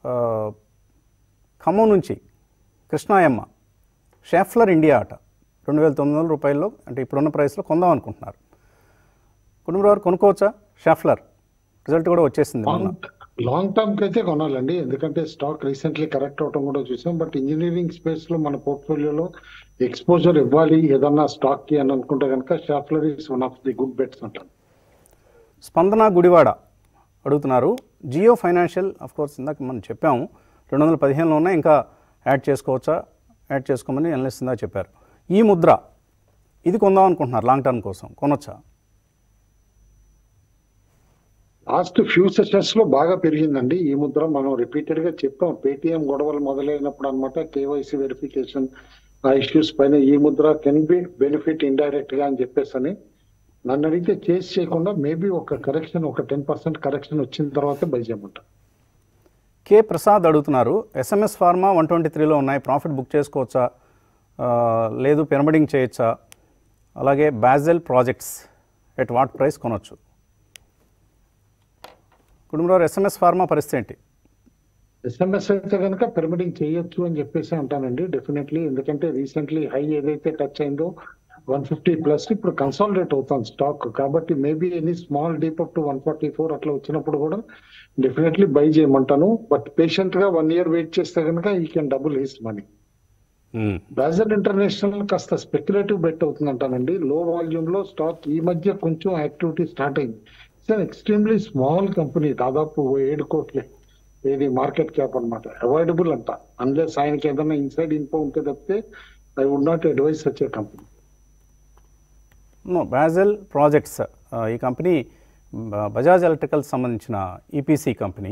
ఖమ్మం నుంచి కృష్ణాయమ్మ, షాఫ్లర్ ఇండియా అట 2,900 రూపాయల్లో, అంటే ఇప్పుడున్న ప్రైస్లో కొందాం అనుకుంటున్నారు. కుటుంబరావు కొనుక్కోవచ్చా షాఫ్లర్? రిజల్ట్ కూడా వచ్చేసింది. లాంగ్ టర్మ్ కి అయితే కొనాలండి, ఎందుకంటే స్టాక్ రీసెంట్లీ కరెక్ట్ అవటం కూడా చూసాం. బట్ ఇంజనీరింగ్ స్పేస్ లో మన పోర్ట్ఫోలియోలో ఎక్స్పోజర్ ఇవ్వాలి ఏదన్నా స్టాక్ కి అని అనుకుంటే కనుక Schaeffler is one of the good bets అంటాను. స్పందన గుడివాడ అడుగుతున్నారు, జియో ఫైనాన్షియల్ ఆఫ్ కోర్స్ ఇందాక మనం చెప్పాము 215లో ఉన్నాయి, ఇంకా యాడ్ చేసుకోవచ్చా? యాడ్ చేసుకోమని అనలిస్ట్ ఇందాక చెప్పారు. ఈ ముద్ర ఇది కొందాం అనుకుంటున్నారు లాంగ్ టర్మ్ కోసం, కొనొచ్చా? లాస్ట్ ఫ్యూ సెషన్స్ లో బాగా పెరిగిందండి ఈ ముద్ర. మనం రిపీటెడ్ గా చెప్పాం, పేటిఎం గొడవలు మొదలైనప్పుడు అనమాట, కేవైసీ వెరిఫికేషన్ ఆ ఇష్యూస్ పైన ఈ Mudra can be benefit indirect గా అని చెప్పేసి అని నన్ను అడిగితే చేసి చేయకుండా మేబీ ఒక కరెక్షన్, ఒక 10% కరెక్షన్ వచ్చిన తర్వాత బై చేయమంట. కే ప్రసాద్ అడుగుతున్నారు, ఎస్ఎంఎస్ ఫార్మా 123లో ఉన్నాయి, ప్రాఫిట్ బుక్ చేసుకోవచ్చా, లేదు పిరమిడింగ్ చేయొచ్చా? అలాగే Bajel projects at what price కొనొచ్చు? కుటుంబంలో ఎస్ఎంఎస్ ఫార్మా పరిస్థితి ఏంటి? ఎస్ఎంఎస్ అయితే కనుక పిరమిడింగ్ చేయొచ్చు అని చెప్పేసి అంటానండి డెఫినెట్లీ. ఎందుకంటే రీసెంట్లీ హై ఏదైతే టచ్ అయిందో 150+ ఇప్పుడు కన్సాలిడేట్ అవుతాం స్టాక్, కాబట్టి maybe any small dip up to 144 అట్లా వచ్చినప్పుడు కూడా డెఫినెట్లీ బై చేయమంటాను. బట్ పేషెంట్ గా 1 year వెయిట్ చేస్తే కనుక he can double his money. Bajel international కాస్త స్పెక్యులేటివ్ బెట్ అవుతుంది అంటానండి. లో వాల్యూమ్ లో స్టాక్ ఈ మధ్య కొంచెం యాక్టివిటీ స్టార్ట్ అయింది. ఇట్స్ ఎక్స్ట్రీమ్లీ స్మాల్ కంపెనీ, దాదాపు 7 కోట్లే ఏది మార్కెట్ క్యాప్ అనమాట. అవాయిడబుల్ అంట, అన్లెస్ ఆయనకి ఏదైనా ఇన్సైడ్ ఇన్ఫో ఉంటే తప్పితే I would not advise such a company. Bajel projects ఈ కంపెనీ బజాజ్ ఎలక్ట్రికల్స్ సంబంధించిన ఈపీసీ కంపెనీ.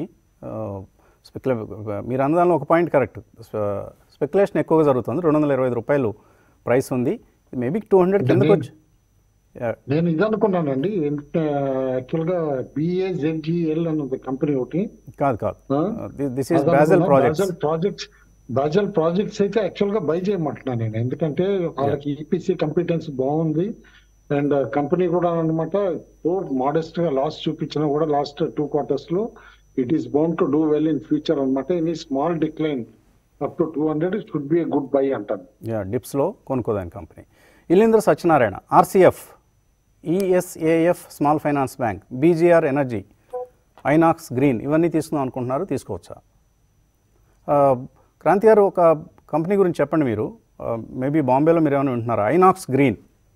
మీరు అన్నదానిలో ఒక పాయింట్ కరెక్ట్, స్పెక్యులేషన్ ఎక్కువగా జరుగుతుంది. 225 రూపాయలు ప్రైస్ ఉంది, మేబీ 200 కిందకు వచ్చి. నేను ఇది అనుకున్నానండి, యాక్చువల్ గా BAZGL అన్నది కంపెనీ ఒకటి కాదు, this is Bajel projects. Bajel projects అయితే యాక్చువల్ గా బై చేయమంటున్నాను నేను, ఎందుకంటే వాళ్ళకి ఈపీసీ కంపిటెన్స్ బాగుంది అండ్ కంపెనీ కూడా అనమాట మోడెస్ట్ గా లాస్ చూపించినా కూడా లాస్ట్ 2 quarters లో it is bound to do well in future అనమాట. Any small decline up to 200 should be a good buy అంటాను. డిప్స్లో కొనుక్కోదాని company. Illendra Satyanarayana, RCF, ESAF small finance bank, BGR energy, Inox green ఇవన్నీ తీసుకుందాం అనుకుంటున్నారు, తీసుకోవచ్చా? క్రాంతి గారు ఒక కంపెనీ గురించి చెప్పండి మీరు, మేబీ బాంబేలో మీరు ఏమైనా వింటున్నారా? INOX green.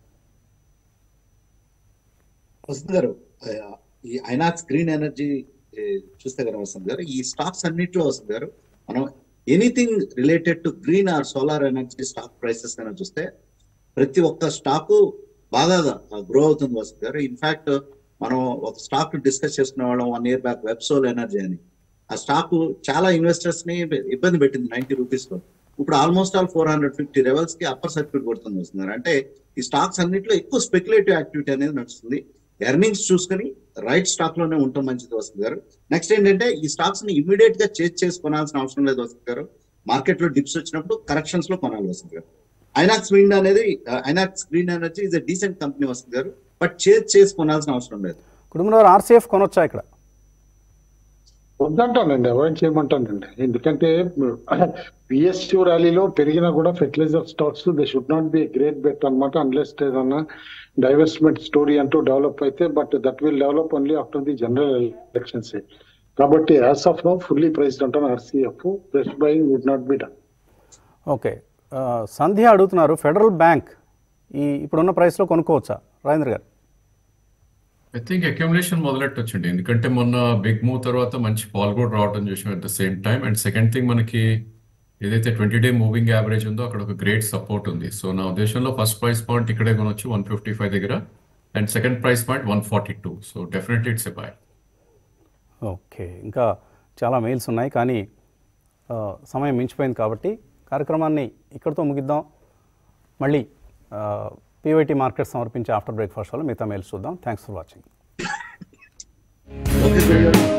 వసంత్ గారు, ఈ ఐనాక్స్ గ్రీన్ ఎనర్జీ చూస్తే కదా వసంత్ గారు, ఈ స్టాక్స్ అన్నింటిలో వసంత్ గారు మనం anything related to green or solar energy stock prices అయినా చూస్తే ప్రతి ఒక్క స్టాకు బాగా గ్రో అవుతుంది వసంత్ గారు. ఇన్ఫాక్ట్ మనం ఒక స్టాక్ డిస్కస్ చేసుకునే వాళ్ళం 1 year బ్యాక్, వెబ్సోల్ ఎనర్జీ అని. ఆ స్టాక్ చాలా ఇన్వెస్టర్స్ ని ఇబ్బంది పెట్టింది 90 రూపీస్ లో. ఇప్పుడు ఆల్మోస్ట్ ఆల్ 450 లెవెల్స్ కి అప్పర్ సర్క్యూట్ కొడుతుంది వస్తున్నారు. అంటే ఈ స్టాక్స్ అన్నింటిలో ఎక్కువ స్పెక్యులేటివ్ యాక్టివిటీ అనేది నడుస్తుంది. ఎర్నింగ్స్ చూసుకుని రైట్ స్టాక్ లోనే ఉంటాం మంచిది వసంత్ గారు. నెక్స్ట్ ఏంటంటే ఈ స్టాక్స్ ని ఇమీడియట్ గా చేసి కొనాల్సిన అవసరం లేదు వసంత్ గారు. మార్కెట్ లో డిప్స్ వచ్చినప్పుడు కరెక్షన్స్ లో కొనాలి Vasant garu. Inox green energy is a decent company Vasant garu, but చేసి కొనాల్సిన అవసరం లేదు. కుటుంబంలో ఆర్సీఎఫ్ కొనొచ్చా ఇక్కడ? వద్దంటానండి, అవాయిడ్ చేయమంటానండి. ఎందుకంటే పిఎస్యూ ర్యాలీలో పెరిగినా కూడా fertiliser stocks they should not be great bet అనమాట, అన్లెస్ ఏదన్నా డైవర్స్మెంట్ స్టోరీ అంటూ డెవలప్ అయితే. But that will develop only after the general elections. కాబట్టి as of now fully priced అంటాను RCF. Fresh buying would not be done. Okay, Sandhya అడుగుతున్నారు, Federal bank ఈ ఇప్పుడున్న ప్రైస్లో కొనుక్కోవచ్చా? రాజేంద్ర గారు. ఐ థింక్ అక్యుములేషన్ మొదలెట్టొచ్చండి, ఎందుకంటే మొన్న బిగ్ మూవ్ తర్వాత మంచి పాల్ కూడా రావడం చూసాం at the same time. And second thing, మనకి ఏదైతే 20-day మూవింగ్ యావరేజ్ ఉందో అక్కడ ఒక గ్రేట్ సపోర్ట్ ఉంది. సో నా ఉద్దేశంలో ఫస్ట్ ప్రైస్ పాయింట్ ఇక్కడే కొనొచ్చు 155 దగ్గర, and second price point 142. So definitely it's a buy. Okay, ఇంకా చాలా మెయిల్స్ ఉన్నాయి కానీ సమయం మించిపోయింది కాబట్టి కార్యక్రమాన్ని ఇక్కడితో ముగిద్దాం. మళ్ళీ పీవైటీ మార్కెట్ సమర్పించే ఆఫ్టర్ బ్రేక్ఫాస్ట్ వల్ల మిగతా మెయిల్స్ చూద్దాం. Thanks for watching.